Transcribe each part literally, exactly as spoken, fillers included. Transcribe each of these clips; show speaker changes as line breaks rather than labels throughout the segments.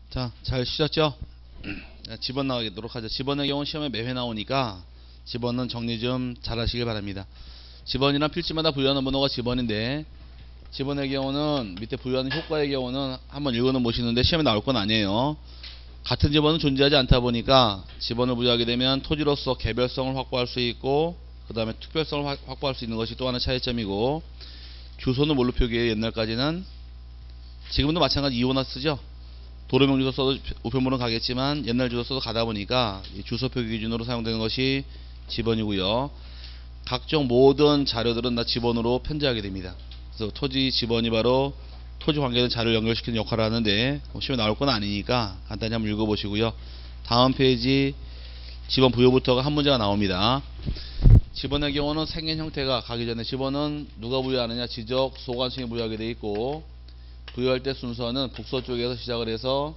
자, 잘 쉬셨죠? 집원 나가도록 하죠. 집원의 경우 시험에 매회 나오니까 집원은 정리 좀 잘 하시길 바랍니다. 집원이란 필지마다 부여하는 번호가 집원인데, 집원의 경우는 밑에 부여하는 효과의 경우는 한번 읽어는 보시는데 시험에 나올 건 아니에요. 같은 집원은 존재하지 않다 보니까 집원을 부여하게 되면 토지로서 개별성을 확보할 수 있고, 그 다음에 특별성을 확보할 수 있는 것이 또 하나의 차이점이고, 주소는 뭘로 표기해요? 옛날까지는, 지금도 마찬가지 이호나 쓰죠. 도로명 주소 써도 우편물은 가겠지만 옛날 주소 써도 가다 보니까 주소 표기 기준으로 사용되는 것이 집원이고요. 각종 모든 자료들은 다 집원으로 편제하게 됩니다. 그래서 토지 집원이 바로 토지 관계된 자료를 연결시키는 역할을 하는데, 시험에 나올 건 아니니까 간단히 한번 읽어보시고요. 다음 페이지 집원 부여부터가 한 문제가 나옵니다. 집원의 경우는 생긴 형태가 가기 전에 집원은 누가 부여하느냐, 지적 소관청이 부여하게 되어 있고, 부여할 때 순서는 북서쪽에서 시작을 해서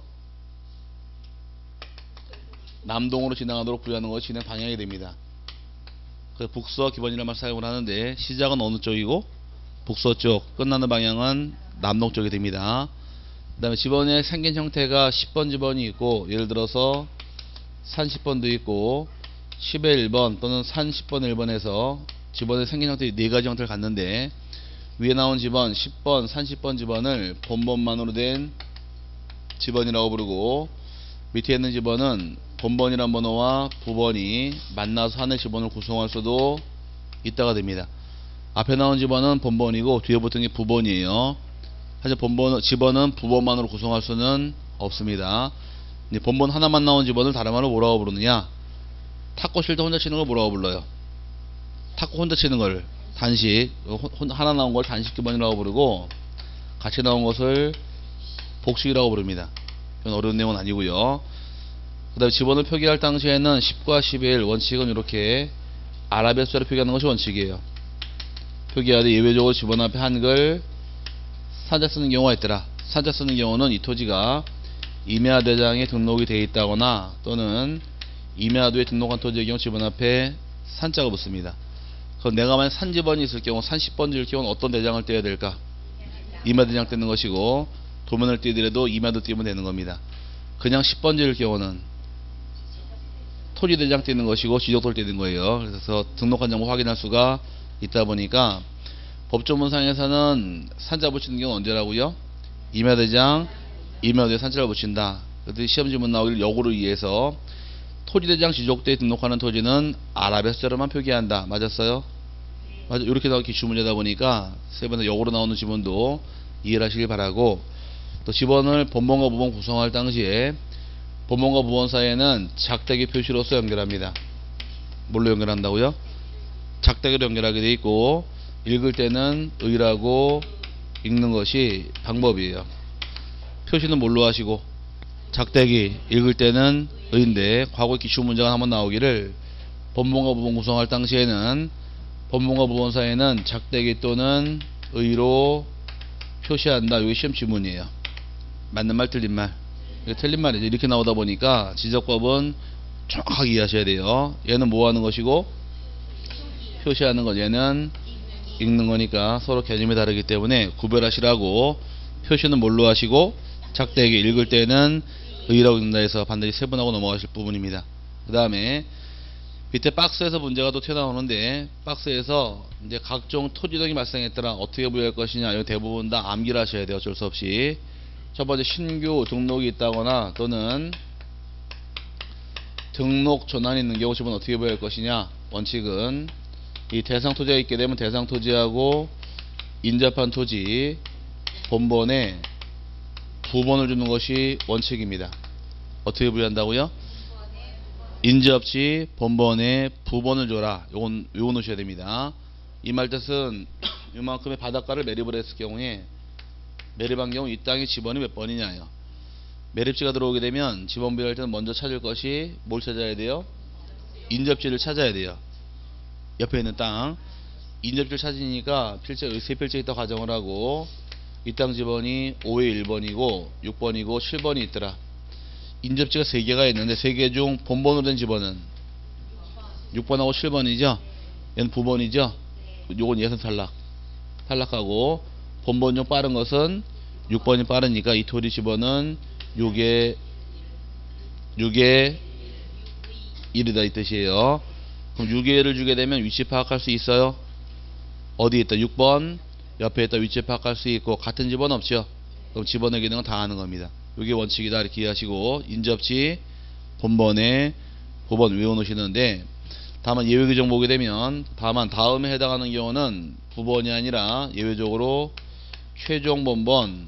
남동으로 진행하도록 부여하는 것이 진행 방향이 됩니다. 그래서 북서 기본이라는 말 사용을 하는데, 시작은 어느 쪽이고 북서쪽, 끝나는 방향은 남동쪽이 됩니다. 그 다음에 집원의 생긴 형태가 십 번 집원이 있고, 예를 들어서 산 십 번도 있고 십의 일 번 또는 산 십 번의 일 번에서 집원의 생긴 형태 네 가지 형태를 갖는데, 위에 나온 집원 십 번, 산 십 번 집원을 본번만으로 된 집원이라고 부르고, 밑에 있는 집원은 본번이란 번호와 부번이 만나서 하나의 집원을 구성할 수도 있다가 됩니다. 앞에 나온 집원은 본번이고 뒤에 붙은 게 부번이에요. 사실 본번, 집원은 부번만으로 구성할 수는 없습니다. 본번 하나만 나온 집원을 다른 말로 뭐라고 부르느냐, 탁구 칠 때 혼자 치는 걸 뭐라고 불러요? 탁구 혼자 치는 걸 단식, 하나 나온 걸 단식 기본이라고 부르고, 같이 나온 것을 복식이라고 부릅니다. 이건 어려운 내용은 아니고요. 그 다음에 집원을 표기할 당시에는 십과 십의 일, 원칙은 이렇게 아라비아 숫자로 표기하는 것이 원칙이에요. 표기하되 예외적으로 집원 앞에 한글 사자 쓰는 경우가 있더라. 사자 쓰는 경우는 이 토지가 임야 대장에 등록이 되어 있다거나 또는 임야도에 등록한 토지의 경우 집원 앞에 산자가 붙습니다. 그럼 내가 만약 산집원이 있을 경우, 산 십 번 지을 경우는 어떤 대장을 떼야 될까? 임야대장 떼는 것이고, 도면을 떼더라도 임야도 떼면 되는 겁니다. 그냥 십 번 지을 경우는 토지대장 떼는 것이고 지적도를 떼는 거예요. 그래서 등록한 정보 확인할 수가 있다 보니까 법조문상에서는 산자 붙이는 경우는 언제라고요? 임야대장, 임야도에 산자를 붙인다. 그래서 시험지문 나오기를 역으로 이해해서 토지대장 지적도에 등록하는 토지는 아라비아 숫자로만 표기한다. 맞았어요? 맞아. 이렇게 나온 기출문제다 보니까 세 번째 역으로 나오는 지문도 이해를 하시길 바라고, 또 지번을 본번과 부번 구성할 당시에 본번과 부번 사이에는 작대기 표시로서 연결합니다. 뭘로 연결한다고요? 작대기로 연결하게 되어 있고, 읽을 때는 의라고 읽는 것이 방법이에요. 표시는 뭘로 하시고, 작대기, 읽을 때는 의인데, 과거 기출문제가 한번 나오기를 본번과 부번 구성할 당시에는 본번과 부번 사이에는 작대기 또는 의로 표시한다. 이게 시험 지문이에요. 맞는 말 틀린 말, 이게 틀린 말이죠. 이렇게 나오다 보니까 지적법은 정확하게 이해하셔야 돼요. 얘는 뭐 하는 것이고 표시하는 것, 얘는 읽는 거니까 서로 개념이 다르기 때문에 구별하시라고, 표시는 뭘로 하시고 작대기, 읽을 때는 의라고 읽는다 해서 반드시 세분하고 넘어가실 부분입니다. 그 다음에 밑에 박스에서 문제가 또 튀어나오는데, 박스에서 이제 각종 토지 등이 발생했더라, 어떻게 부여할 것이냐, 이거 대부분 다 암기를 하셔야 돼요. 어쩔 수 없이. 첫 번째, 신규 등록이 있다거나 또는 등록 전환이 있는 경우 집은 어떻게 부여할 것이냐. 원칙은 이 대상 토지가 있게 되면 대상 토지하고 인접한 토지 본번에 부번을 주는 것이 원칙입니다. 어떻게 부여한다고요? 인접지 본번에 부번을 줘라. 요건 요거 넣으셔야 됩니다. 이 말 뜻은 이만큼의 바닷가를 매립을 했을 경우에, 매립한 경우 이 땅의 지번이 몇 번이냐요. 매립지가 들어오게 되면 지번 부여할 때는 먼저 찾을 것이 뭘 찾아야 돼요? 인접지를 찾아야 돼요. 옆에 있는 땅 인접지를 찾으니까 필지, 세 필지 있다 가정을 하고, 이 땅 지번이 오의 일 번이고 육 번이고 칠 번이 있더라. 인접지가 세 개가 있는데 세 개 중 본번으로 된 집원은 육 번하고 칠 번이죠. 얘는 부번이죠. 요건 예선 탈락. 탈락하고, 본번 중 빠른 것은 육 번이 빠르니까 이 토지 집원은 육에 육에 일이다 이 뜻이에요. 그럼 육의 일을 주게 되면 위치 파악할 수 있어요? 어디에 있다? 육 번 옆에 있다 위치 파악할 수 있고 같은 집어는 없죠. 그럼 집어넣기 기능은 다 하는 겁니다. 이게 원칙이다 이렇게 이해하시고 인접지 본번에 부번 외워놓으시는데 다만 예외 규정 보게 되면 다만 다음에 해당하는 경우는 부번이 아니라 예외적으로 최종 본번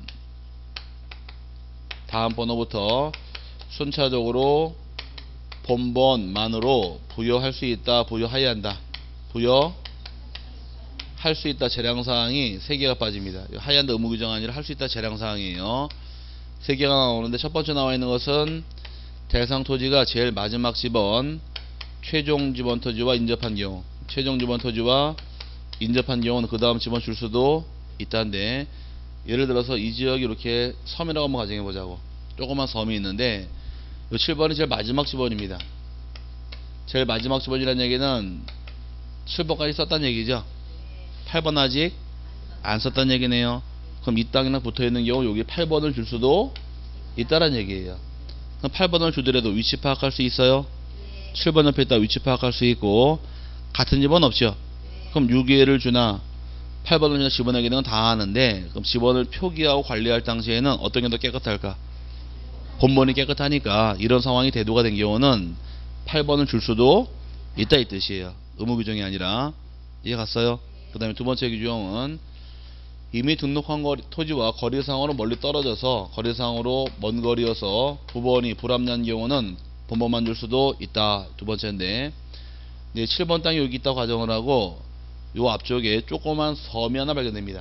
다음 번호부터 순차적으로 본번만으로 부여할 수 있다 부여하여야 한다 부여할 수 있다 재량사항이 세 개가 빠집니다. 하여야 한다 의무 규정 아니라 할 수 있다 재량사항이에요. 세 개가 나오는데 첫 번째 나와 있는 것은 대상 토지가 제일 마지막 집원 최종 집원 토지와 인접한 경우 최종 집원 토지와 인접한 경우는 그 다음 집원 줄 수도 있다는데 예를 들어서 이 지역이 이렇게 섬이라고 한번 가정해 보자고. 조그만 섬이 있는데 이 칠 번이 제일 마지막 집원입니다. 제일 마지막 집원이라는 얘기는 칠 번까지 썼다는 얘기죠. 팔 번 아직 안 썼다는 얘기네요. 그럼 이 땅이랑 붙어 있는 경우 여기 팔 번을 줄 수도 있다는 얘기예요. 그럼 팔 번을 주더라도 위치 파악할 수 있어요? 칠 번 옆에 있다 위치 파악할 수 있고 같은 집원 없죠. 그럼 육 개를 주나 팔 번을 주나 집어넣기 기능은 다 하는데 그럼 집원을 표기하고 관리할 당시에는 어떤 게 더 깨끗할까? 본번이 깨끗하니까 이런 상황이 대두가 된 경우는 팔 번을 줄 수도 있다 이 뜻이에요. 의무 규정이 아니라. 이해 갔어요? 그 다음에 두 번째 규정은 이미 등록한 거리, 토지와 거리상으로 멀리 떨어져서 거리상으로 먼 거리여서 부번이 불합리한 경우는 본번만 줄 수도 있다. 두 번째인데 이제 칠 번 땅이 여기 있다고 가정을 하고 요 앞쪽에 조그만 섬이 하나 발견됩니다.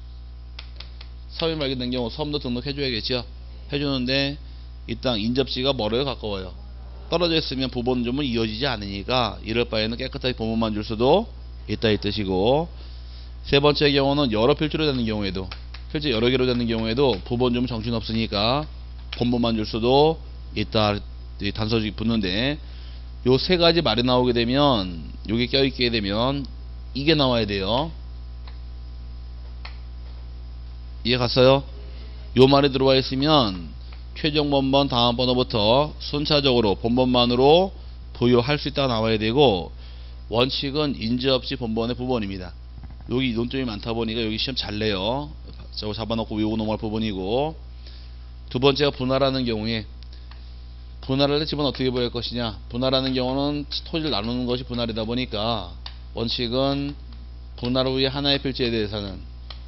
섬이 발견된 경우 섬도 등록해 줘야겠죠. 해주는데 이 땅 인접지가 멀어요 가까워요? 떨어져 있으면 부번 점은 이어지지 않으니까 이럴 바에는 깨끗하게 본번만 줄 수도 있다 이 뜻이고 세 번째 경우는 여러 필지로 되는 경우에도 필지 여러 개로 되는 경우에도 부번 점은 정신없으니까 본번만 줄 수도 있다 단서지 붙는데 요 세 가지 말이 나오게 되면 요게 껴있게 되면 이게 나와야 돼요. 이해 갔어요? 요 말이 들어와 있으면 최종 본번 다음 번호부터 순차적으로 본번만으로 부여할 수 있다 나와야 되고 원칙은 인지 없이 본번의 부번입니다. 여기 논점이 많다 보니까 여기 시험 잘 내요. 저거 잡아놓고 외우고 넘어갈 부분이고 두 번째가 분할하는 경우에 분할할 때 집은 어떻게 보일 것이냐. 분할하는 경우는 토지를 나누는 것이 분할이다 보니까 원칙은 분할 후에 하나의 필지에 대해서는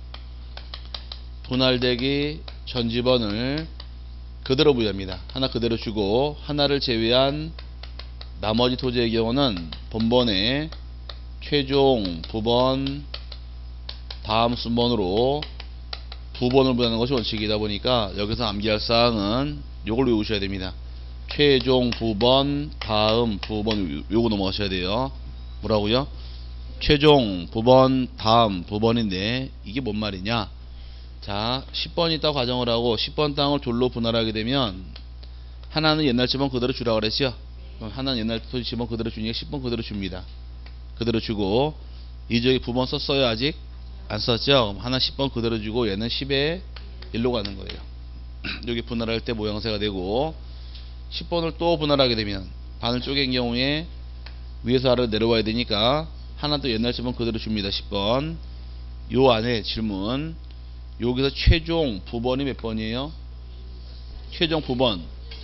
분할되기 전 집원을 그대로 부여합니다. 하나 그대로 주고 하나를 제외한 나머지 토지의 경우는 본번에 최종 부번 다음 순번으로 부번을 부여하는 것이 원칙이다 보니까 여기서 암기할 사항은 요걸 외우셔야 됩니다. 최종 부번 다음 부번 요거 넘어가셔야 돼요. 뭐라고요? 최종 부번 다음 부번인데 이게 뭔 말이냐. 자 십 번 있다고 가정을 하고 십 번 땅을 둘로 분할하게 되면 하나는 옛날 집원 그대로 주라 그랬죠. 그럼 하나는 옛날 집원 그대로 주니까 십 번 그대로 줍니다. 그대로 주고 이 지역에 부번 썼어요? 아직 안 썼죠? 그럼 하나 십 번 그대로 주고 얘는 십에 일로 가는 거예요. 여기 분할할 때 모양새가 되고 십 번을 또 분할하게 되면 반을 쪼갠 경우에 위에서 아래로 내려와야 되니까 하나 또 옛날 집원 그대로 줍니다. 십 번 요 안에 질문 여기서 최종 부번이 몇 번이에요? 최종 부번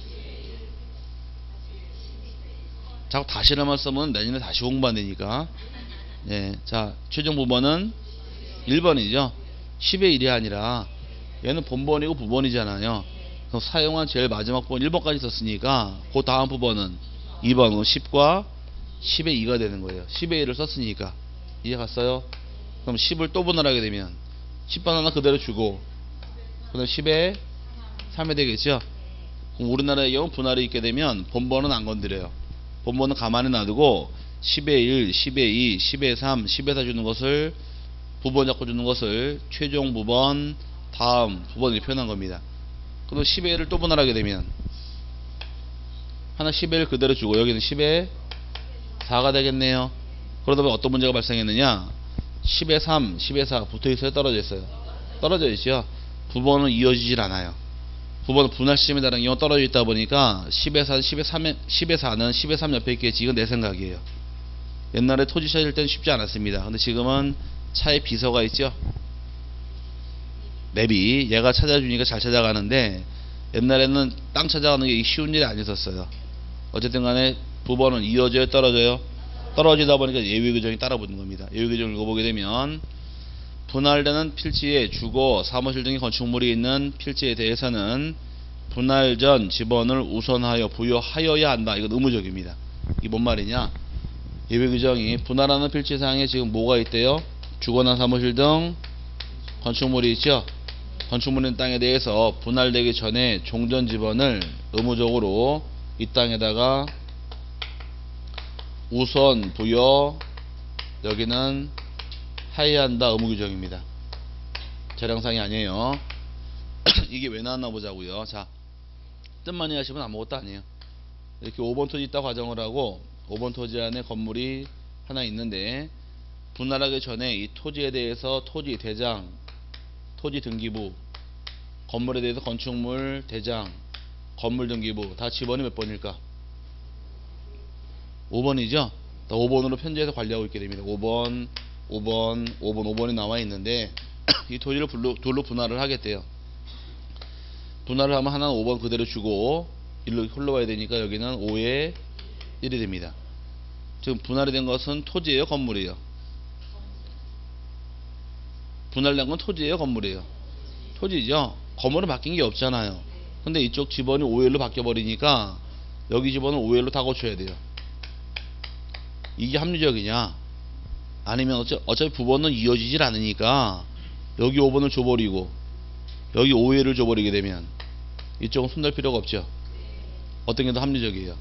자꾸 다시라만 쓰면 내년에 다시 공부 안 되니까 네, 자 최종 부번은 일 번이죠. 십의 일이 아니라 얘는 본번이고 부번이잖아요. 그럼 사용한 제일 마지막 번 일 번까지 썼으니까 그 다음 부번은 이 번은 십과 십의 이가 되는 거예요. 십의 일을 썼으니까. 이해 갔어요? 그럼 십을 또 분할하게 되면 십 번 하나 그대로 주고 그 다음 십에 삼이 되겠죠. 그럼 우리나라의 경우 분할이 있게 되면 본번은 안 건드려요. 본번은 가만히 놔두고 십의 일, 십의 이, 십의 삼, 십의 사 주는 것을 부번 잡고 주는 것을 최종 부번 다음 부번을 표현한 겁니다. 그럼 십의 일을 또 분할하게 되면 하나 십의 일 그대로 주고 여기는 십의 사가 되겠네요. 그러다 보면 어떤 문제가 발생했느냐. 십의 삼, 십의 사 붙어있어요? 떨어져 있어요? 떨어져 있죠. 부번은 이어지질 않아요. 부번은 분할 시점에 따른 경우 떨어져 있다 보니까 십에 사, 십에 삼, 십에 사는 십에 삼 옆에 있겠지. 이건 내 생각이에요. 옛날에 토지 찾을 때는 쉽지 않았습니다. 근데 지금은 차에 비서가 있죠. 맵이 얘가 찾아주니까 잘 찾아가는데 옛날에는 땅 찾아가는 게 쉬운 일이 아니었어요. 어쨌든 간에 부번은 이어져요, 떨어져요? 떨어지다 보니까 예외 규정이 따라 붙는 겁니다. 예외 규정을 읽어보게 되면 분할되는 필지에 주거, 사무실 등의 건축물이 있는 필지에 대해서는 분할 전 지번을 우선하여 부여하여야 한다. 이건 의무적입니다. 이게 뭔 말이냐? 예외 규정이 분할하는 필지상에 지금 뭐가 있대요? 주거나 사무실 등 건축물이 있죠. 건축물 있는 땅에 대해서 분할되기 전에 종전 지번을 의무적으로 이 땅에다가 우선 부여, 여기는 하여야 한다. 의무 규정입니다. 재량상이 아니에요. 이게 왜 나왔나 보자고요. 자, 뜻만 이해하시면 아무것도 아니에요. 이렇게 오 번 토지 있다 가정을 하고 오 번 토지 안에 건물이 하나 있는데 분할하기 전에 이 토지에 대해서 토지 대장, 토지 등기부, 건물에 대해서 건축물 대장, 건물 등기부 다 지번이 몇 번일까? 오 번이죠. 오 번으로 편제해서 관리하고 있게 됩니다. 오 번, 오 번, 오 번, 오 번이 나와 있는데 이 토지를 둘로, 둘로 분할을 하겠대요. 분할을 하면 하나는 오 번 그대로 주고 일로 흘러와야 되니까 여기는 오에 일이 됩니다. 지금 분할이 된 것은 토지예요, 건물이에요? 분할된 건 토지예요, 건물이에요? 토지죠. 건물은 바뀐 게 없잖아요. 근데 이쪽 지번이 오 일로 바뀌어 버리니까 여기 지번은 오 일로 다 고쳐야 돼요. 이게 합리적이냐? 아니면 어차, 어차피 부번은 이어지질 않으니까 여기 오 번을 줘버리고 여기 오 일을 줘버리게 되면 이쪽은 손댈 필요가 없죠. 어떤 게 더 합리적이에요?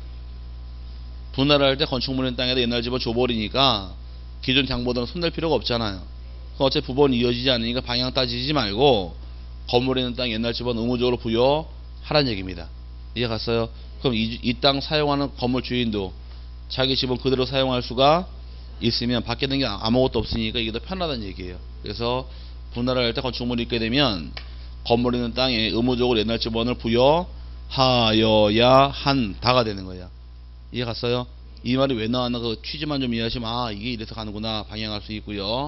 분할할 때 건축물 있는 땅에다 옛날 집을 줘버리니까 기존 장보다는 손댈 필요가 없잖아요. 어차피 부번이 이어지지 않으니까 방향 따지지 말고 건물 있는 땅 옛날 집은 의무적으로 부여하라는 얘기입니다. 이해 갔어요? 그럼 이 땅 사용하는 건물 주인도 자기 집은 그대로 사용할 수가 있으면 바뀌는 게 아무것도 없으니까 이게 더 편하다는 얘기예요. 그래서 분할할 때 건축물이 있게 되면 건물 있는 땅에 의무적으로 옛날 집원을 부여하여야 한다가 되는 거예요. 이해 갔어요? 이 말이 왜 나왔나 그 취지만 좀 이해하시면 아 이게 이래서 가는구나 방향할 수 있고요.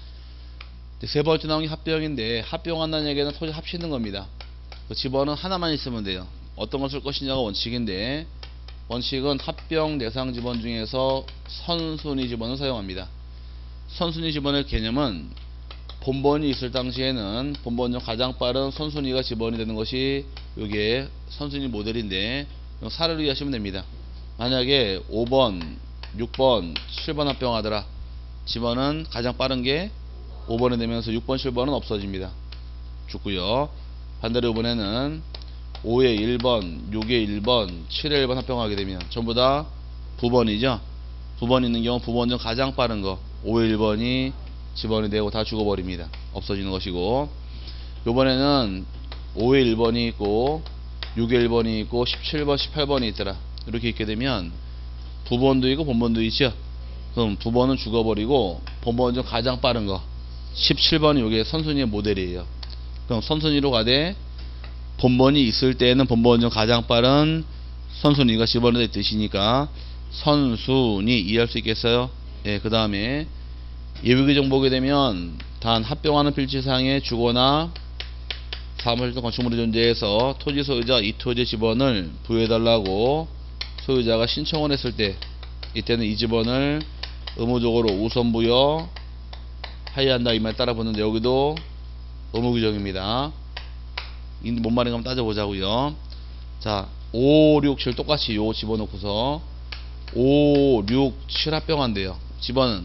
세 번째 나온 게 합병인데 합병한다는 얘기는 토지 합치는 겁니다. 그 집원은 하나만 있으면 돼요. 어떤 걸 쓸 것이냐가 원칙인데 원칙은 합병 대상 지번 중에서 선순위 지번을 사용합니다. 선순위 지번의 개념은 본번이 있을 당시에는 본번 중 가장 빠른 선순위가 지번이 되는 것이 이게 선순위 모델인데 사례로 이해하시면 됩니다. 만약에 오 번, 육 번, 칠 번 합병하더라. 지번은 가장 빠른 게 오 번이 되면서 육 번, 칠 번은 없어집니다. 죽고요. 반대로 이번에는 오에 일 번, 육에 일 번, 칠에 일 번 합병하게 되면 전부 다 부번이죠. 부번 있는 경우 부번 중 가장 빠른 거 오에 일 번이 지번이 되고 다 죽어버립니다. 없어지는 것이고 요번에는 오에 일 번이 있고 육에 일 번이 있고 십칠 번, 십팔 번이 있더라. 이렇게 있게 되면 부번도 있고 본번도 있죠. 그럼 부번은 죽어버리고 본번 중 가장 빠른 거 십칠 번이 이게 선순위의 모델이에요. 그럼 선순위로 가되 본번이 있을 때는 본번 중 가장 빠른 선순위가 지번이 될 뜻이니까 선순위 이해할 수 있겠어요? 예, 그 다음에 예외규정 보게 되면 단 합병하는 필지상에 주거나 사무실 등 건축물이 존재해서 토지 소유자 이 토지 지번을 부여해달라고 소유자가 신청을 했을 때 이때는 이 지번을 의무적으로 우선 부여 하여야 한다 이 말 따라 붙는데 여기도 의무규정입니다. 뭔 말인가 한번 따져보자고요. 자, 오, 육, 칠 똑같이 요 집어넣고서 오, 육, 칠 합병한대요. 집어는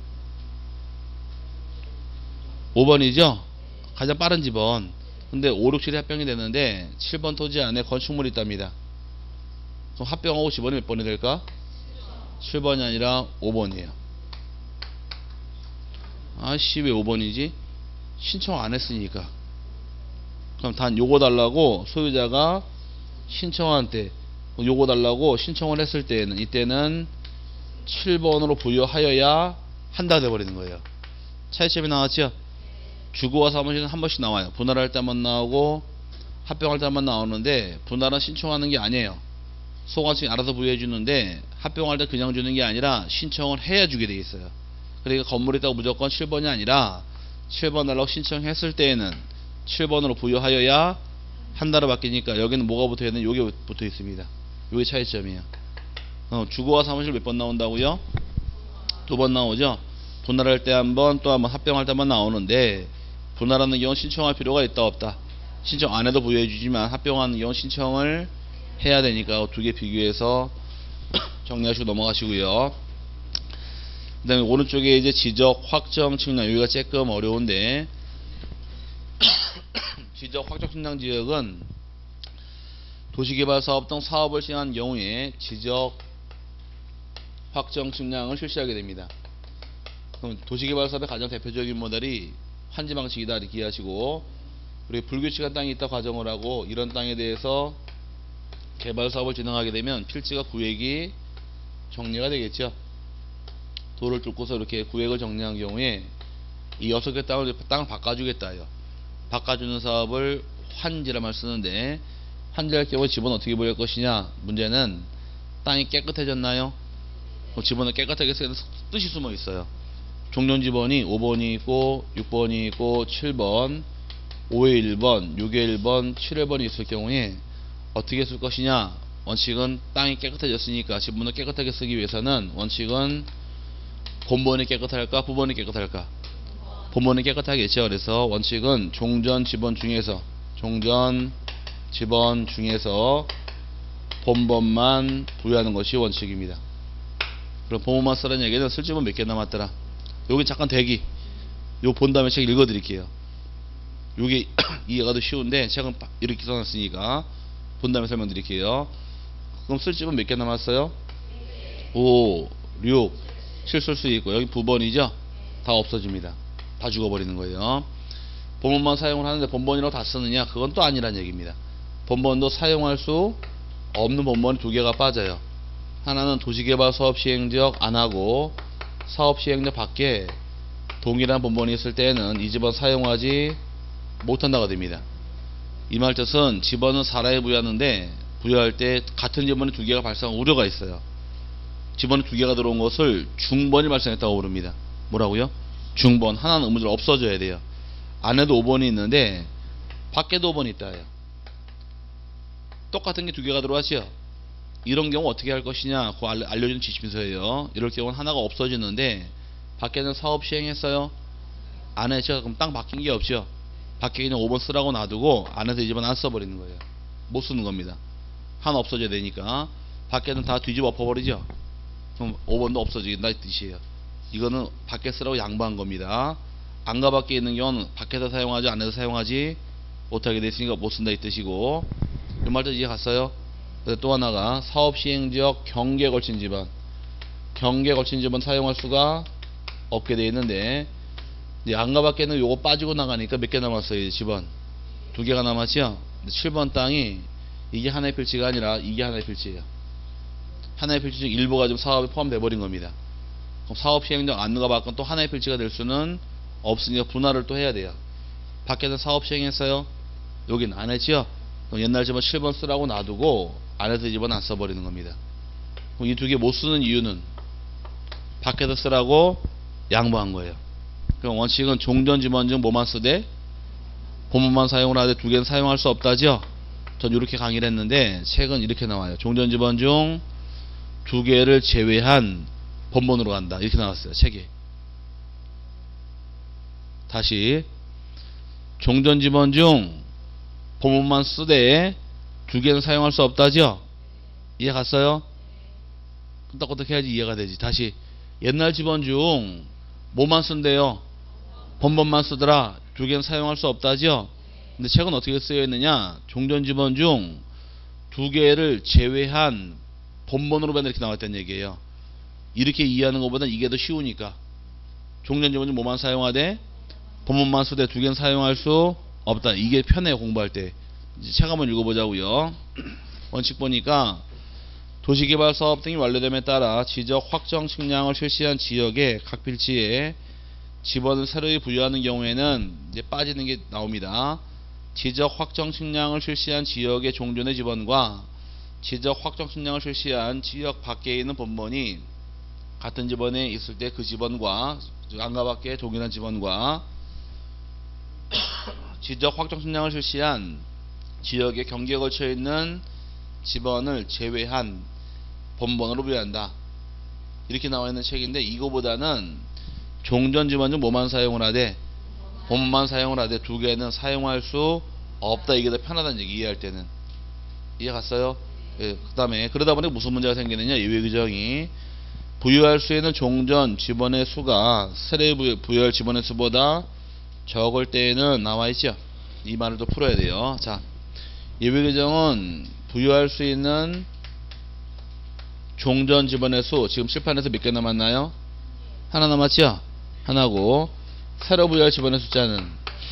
오 번이죠? 가장 빠른 집원. 근데 오, 육, 칠이 합병이 되는데 칠 번 토지 안에 건축물이 있답니다. 그럼 합병하고 집원이 몇 번이 될까? 칠 번이 아니라 오 번이에요. 아씨 왜 오 번이지? 신청 안 했으니까. 그럼 단 요거 달라고 소유자가 신청한 때 요거 달라고 신청을 했을 때는 이때는 칠 번으로 부여하여야 한다 돼버리는 거예요. 차이점이 나왔죠? 주거와 사무실은 한 번씩 나와요. 분할할 때 한 번 나오고 합병할 때만 나오는데 분할은 신청하는 게 아니에요. 소관청이 알아서 부여해 주는데 합병할 때 그냥 주는 게 아니라 신청을 해야 주게 돼 있어요. 그러니까 건물이 있다고 무조건 칠 번이 아니라 칠 번 달라고 신청했을 때에는 칠 번으로 부여하여야 한다로 바뀌니까 여기는 뭐가 붙어 있는 요게 붙어 있습니다. 요게 차이점이에요. 어, 주거와 사무실 몇 번 나온다고요? 두 번 나오죠. 분할할 때 한 번, 또 한 번 합병할 때만 나오는데 분할하는 경우 신청할 필요가 있다 없다? 신청 안 해도 부여해 주지만 합병하는 경우 신청을 해야 되니까 두 개 비교해서 정리하시고 넘어가시고요. 그 다음에 오른쪽에 이제 지적 확정 측량, 여기가 조금 어려운데 지적 확정 측량 지역은 도시개발사업 등 사업을 시행한 경우에 지적 확정 측량을 실시하게 됩니다. 그럼 도시개발사업의 가장 대표적인 모델이 환지방식이다 이렇게 이해하시고, 그리고 불규칙한 땅이 있다 가정을 하고 이런 땅에 대해서 개발사업을 진행하게 되면 필지가 구획이 정리가 되겠죠. 도를 뚫고서 이렇게 구획을 정리한 경우에 이 여섯 개 땅을, 땅을 바꿔주겠다요. 바꿔주는 사업을 환지란 말 쓰는데, 환지할 경우에 집은 어떻게 보일 것이냐. 문제는 땅이 깨끗해졌나요? 집원은 깨끗하게 쓰는 뜻이 숨어 있어요. 종전지번이 오 번이 있고 육 번이 있고 칠 번, 오의 일 번, 육의 일 번, 칠의 번이 있을 경우에 어떻게 쓸 것이냐. 원칙은 땅이 깨끗해졌으니까 지번을 깨끗하게 쓰기 위해서는 원칙은 본번이 깨끗할까 부번이 깨끗할까? 본번이 깨끗하겠죠. 그래서 원칙은 종전 지번 중에서 종전 지번 중에서 본번만 부여하는 것이 원칙입니다. 그럼 본번만 쓰라는 얘기는 쓸 집은 몇 개 남았더라. 여기 잠깐 대기. 요 본 다음에 책 읽어 드릴게요. 요게 이해가 더 쉬운데 책은 이렇게 써놨으니까 본 다음에 설명 드릴게요. 그럼 쓸 집은 몇 개 남았어요? 오, 육, 칠 쓸 수 있고 여기 부번이죠? 다 없어집니다. 다 죽어버리는 거예요. 본번만 사용을 하는데 본번이라고 다 쓰느냐? 그건 또 아니란 얘기입니다. 본번도 사용할 수 없는 본번이 두 개가 빠져요. 하나는 도시개발 사업시행지역 안하고 사업시행지역 밖에 동일한 본번이 있을 때에는 이 집은 사용하지 못한다가 됩니다. 이 말 뜻은 집원은 사라에 부여하는데 부여할 때 같은 집원이 두 개가 발생할 우려가 있어요. 집원이 두 개가 들어온 것을 중번이 발생했다고 부릅니다. 뭐라고요? 중번. 하나는 의무적으로 없어져야 돼요. 안에도 오 번이 있는데 밖에도 오 번이 있다 해요. 똑같은 게 두 개가 들어왔죠. 이런 경우 어떻게 할 것이냐, 그거 알려주는 지침서예요. 이럴 경우는 하나가 없어지는데 밖에는 사업 시행했어요. 안 했죠. 그럼 땅 바뀐 게 없죠. 밖에 그냥 오 번 쓰라고 놔두고 안에서 이 집은 안 써버리는 거예요. 못 쓰는 겁니다. 하나 없어져야 되니까. 밖에는 다 뒤집어 엎어버리죠. 그럼 오 번도 없어지긴다 이 뜻이에요. 이거는 밖에 쓰라고 양보한 겁니다. 안과 밖에 있는 경우는 밖에서 사용하지 안에서 사용하지 못하게 됐으니까 못 쓴다 이 뜻이고, 이 말도 이해 갔어요? 또 하나가 사업시행지역 경계에 걸친 집안, 경계에 걸친 집은 사용할 수가 없게 되어 있는데 이제 안과 밖에는 요거 빠지고 나가니까 몇 개 남았어요? 집안 두 개가 남았죠. 칠 번 땅이 이게 하나의 필지가 아니라 이게 하나의 필지예요. 하나의 필지 중 일부가 좀 사업에 포함되어 버린 겁니다. 그럼 사업시행지역 안과 밖은 또 하나의 필지가 될 수는 없으니까 분할을 또 해야 돼요. 밖에서 사업시행했어요. 여긴 안 했죠. 옛날 집은 칠 번 쓰라고 놔두고 안에서 이 집은 안 써버리는 겁니다. 이 두 개 못 쓰는 이유는 밖에서 쓰라고 양보한 거예요. 그럼 원칙은 종전 지번 중 뭐만 쓰되 본문만 사용을 하되 두 개는 사용할 수 없다죠. 전 이렇게 강의를 했는데 책은 이렇게 나와요. 종전 지번 중 두 개를 제외한 본본으로 간다 이렇게 나왔어요. 책에. 다시 종전 지번 중 본문만 쓰되 두 개는 사용할 수 없다죠. 이해 갔어요? 끄덕끄덕 해야지 이해가 되지. 다시 옛날 지번 중 뭐만 쓴대요? 본번만 쓰더라. 두 개는 사용할 수 없다죠. 근데 책은 어떻게 쓰여 있느냐? 종전 지번 중 두 개를 제외한 본번으로 맨날 이렇게 나왔다는 얘기예요. 이렇게 이해하는 것보다 이게 더 쉬우니까. 종전 지번 중 뭐만 사용하되 본번만 쓰되 두 개는 사용할 수 없다. 이게 편해요. 공부할 때. 이제 책 한번 읽어보자고요. 원칙 보니까 도시개발 사업 등이 완료됨에 따라 지적 확정 측량을 실시한 지역의 각 필지에 지번을 새로 부여하는 경우에는 이제 빠지는 게 나옵니다. 지적 확정 식량을 실시한 지역의 종전의 지번과 지적 확정 식량을 실시한 지역 밖에 있는 본본이 같은 지번에 있을 때 그 지번과 안과 밖에 동일한 지번과 지적 확정 식량을 실시한 지역의 경계에 걸쳐 있는 지번을 제외한 본번으로 부여한다. 이렇게 나와 있는 책인데, 이거보다는 종전 지번 중 뭐만 사용을 하되 본만 사용을 하되 두 개는 사용할 수 없다. 이게 더 편하다는 얘기, 이해할 때는. 이해 갔어요? 예, 그 다음에 그러다 보니 무슨 문제가 생기느냐, 예외 규정이 부여할 수 있는 종전 지번의 수가 세례 부여할 지번의 수보다 적을 때에는 나와있죠. 이 말을 또 풀어야 돼요. 자, 예외 규정은 부여할 수 있는 종전 지번의 수, 지금 칠판에서 몇 개 남았나요? 하나 남았죠? 하나고, 새로 부여할 지번의 숫자는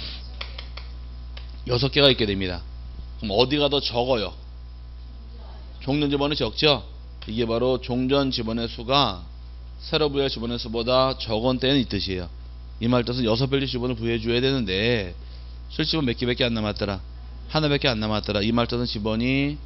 여섯 개가 있게 됩니다. 그럼 어디가 더 적어요? 종전 지번이 적죠? 이게 바로 종전 지번의 수가 새로 부여할 지번의 수보다 적은 때는 이 뜻이에요. 이 말 뜻은 여섯 별지 지번을 부여해 줘야 되는데 실지번 몇 개밖에 안 남았더라. 하나밖에 안 남았더라. 이 말 뜻은 지번이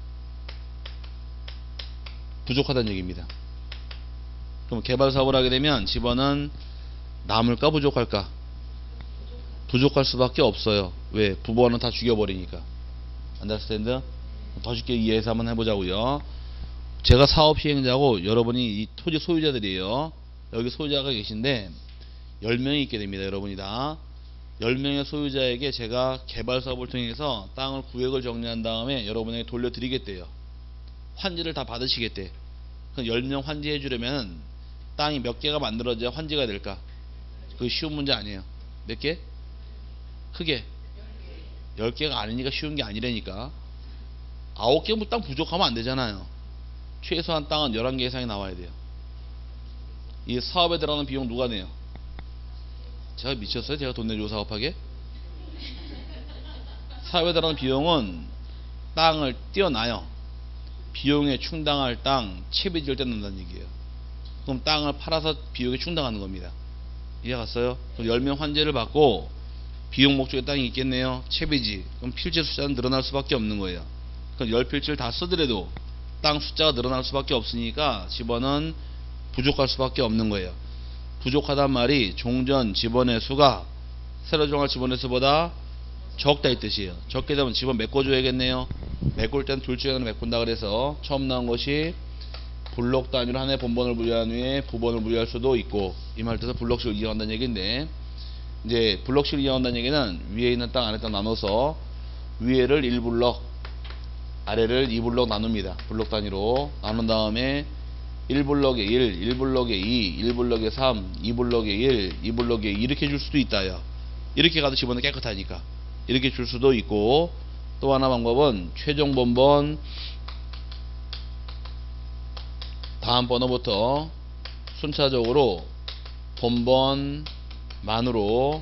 부족하다는 얘기입니다. 그럼 개발 사업을 하게 되면 지번은 남을까 부족할까? 부족할 수밖에 없어요. 왜? 부번은 다 죽여버리니까. 안더스탠드? 더 쉽게 이해해서 한번 해보자고요. 제가 사업 시행자고 여러분이 이 토지 소유자들이에요. 여기 소유자가 계신데 열 명이 있게 됩니다. 여러분이 다 열 명의 소유자에게 제가 개발 사업을 통해서 땅을 구획을 정리한 다음에 여러분에게 돌려드리겠대요. 환지를 다 받으시겠대. 그럼 열 명 환지해 주려면 땅이 몇 개가 만들어져야 환지가 될까? 그게 쉬운 문제 아니에요. 몇 개? 크게 열 개가 아니니까 쉬운 게 아니라니까. 아홉 개 땅 부족하면 안 되잖아요. 최소한 땅은 열한 개 이상이 나와야 돼요. 이 사업에 들어가는 비용 누가 내요? 제가 미쳤어요? 제가 돈 내주고 사업하게? 사업에 들어가는 비용은 땅을 띄어놔요. 비용에 충당할 땅 채비 지을 때 넣는다는 얘기예요. 그럼 땅을 팔아서 비용에 충당하는 겁니다. 이해 갔어요? 그럼 열 명 환제를 받고 비용 목적의 땅이 있겠네요. 채비지. 그럼 필지 숫자는 늘어날 수밖에 없는 거예요. 그럼 열 필지를 다 쓰더라도 땅 숫자가 늘어날 수밖에 없으니까 지번은 부족할 수밖에 없는 거예요. 부족하단 말이 종전 지번의 수가 새로 정할 지번의 수보다 적다 이 뜻이에요. 적게 되면 지번 메꿔줘야겠네요. 메꿀 땐 둘 중에 하나 메꾼다 그래서 처음 나온 것이 블록 단위로 하나의 본번을 부여한 후에 부번을 부여할 수도 있고, 이 말 뜻은 블록식을 이용한다는 얘기인데, 이제 블록식을 이용한다는 얘기는 위에 있는 땅 아래 땅 나눠서 위에를 일 블록 아래를 이 블록 나눕니다. 블록 단위로 나눈 다음에 일 블록에 일, 일 블록에 이, 일 블록에 삼, 이 블록에 일, 이 블록에 이 이렇게 줄 수도 있다요. 이렇게 가도 지번은 깨끗하니까 이렇게 줄 수도 있고, 또 하나 방법은 최종 본번 다음 번호부터 순차적으로 본번만으로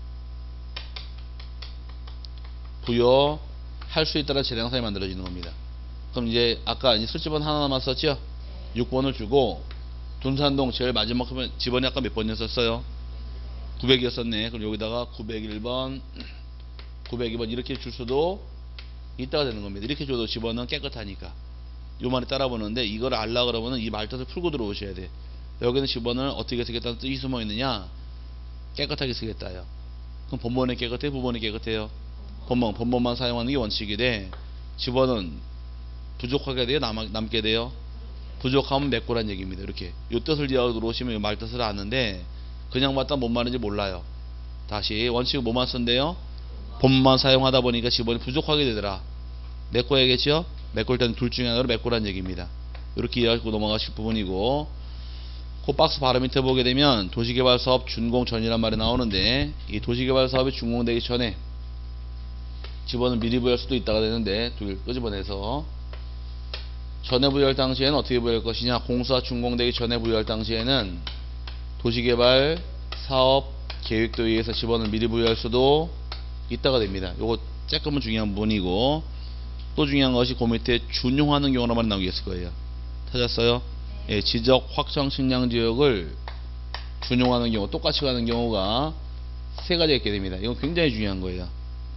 부여할 수 있다는 재량상이 만들어지는 겁니다. 그럼 이제 아까 이제 술집은 하나 남았었죠? 육 번을 주고 둔산동 제일 마지막 지번이 아까 몇 번이었어요? 구백이었었네. 그럼 여기다가 구백일 번, 구백이 번 이렇게 줄 수도 있다가 되는 겁니다. 이렇게 줘도 지번은 깨끗하니까. 요 말이 따라보는데, 이걸 알라 그러면은 이 말뜻을 풀고 들어오셔야 돼. 여기는 지번을 어떻게 쓰겠다는 뜻이 숨어 있느냐? 깨끗하게 쓰겠다요. 그럼 본번이 깨끗해? 부번이 깨끗해요? 본번, 본번만 사용하는 게 원칙이 돼. 지번은 부족하게 돼요? 남, 남게 돼요? 부족하면 메꾸란 얘기입니다. 이렇게 요 뜻을 이해하고 들어오시면 이 말 뜻을 아는데, 그냥 봤다 뭔 말인지 몰라요. 다시 원칙은 뭐만 쓴대요? 본만 사용하다 보니까 지번이 부족하게 되더라. 메꿔야겠죠? 메꿀 때는 둘 중에 하나로 메꾸란 얘기입니다. 이렇게 이해하고 넘어가실 부분이고, 그 박스 바로 밑에 보게 되면 도시개발사업 준공전이란 말이 나오는데, 이 도시개발사업이 준공되기 전에 지번을 미리 부여할 수도 있다가 되는데, 두 개를 끄집어내서 전에 부여할 당시에는 어떻게 부여할 것이냐? 공사 준공되기 전에 부여할 당시에는 도시개발 사업 계획도에 의해서 지번을 미리 부여할 수도 있다가 됩니다. 요거 조금은 중요한 부분이고, 또 중요한 것이 그 밑에 준용하는 경우란 말이 나오겠을 거예요. 찾았어요? 예, 지적 확정 식량 지역을 준용하는 경우, 똑같이 가는 경우가 세 가지가 있게 됩니다. 이건 굉장히 중요한 거예요.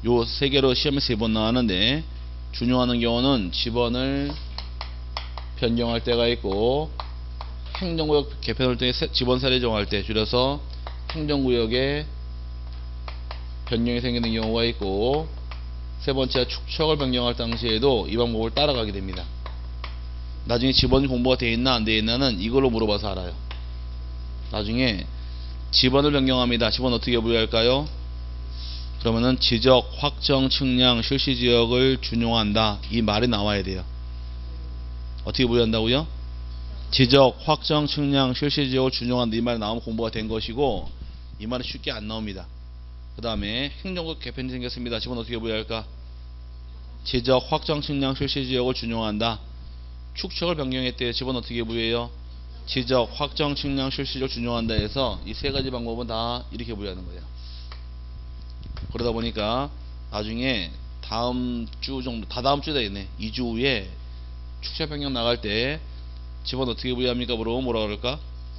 요 세 개로 시험에 세 번 나왔는데 준용하는 경우는 지번을 변경할 때가 있고 행정구역 개편을 통해 지번 세례 정할 때 줄여서 행정구역에 변경이 생기는 경우가 있고 세 번째 축척을 변경할 당시에도 이 방법을 따라가게 됩니다. 나중에 지번이 공부가 되어 있나 안 되어 있나는 이걸로 물어봐서 알아요. 나중에 지번을 변경합니다. 지번 어떻게 부여할까요? 그러면은 지적, 확정, 측량, 실시지역을 준용한다. 이 말이 나와야 돼요. 어떻게 부여한다고요? 지적, 확정, 측량, 실시지역을 준용한다. 이 말이 나오면 공부가 된 것이고 이 말은 쉽게 안 나옵니다. 그 다음에 행정구역 개편이 생겼습니다. 지번 어떻게 부여할까? 지적, 확정, 측량, 실시지역을 준용한다. 축척을 변경했대요. 지번 어떻게 부여해요? 지적, 확정, 측량, 실시지역을 준용한다 해서 이 세 가지 방법은 다 이렇게 부여하는 거예요. 그러다 보니까 나중에 다음 주 정도, 다 다음 주다 있네. 이 주 후에 축척 변경 나갈 때 지번 어떻게 부여합니까? 물어보면 뭐라 그럴까?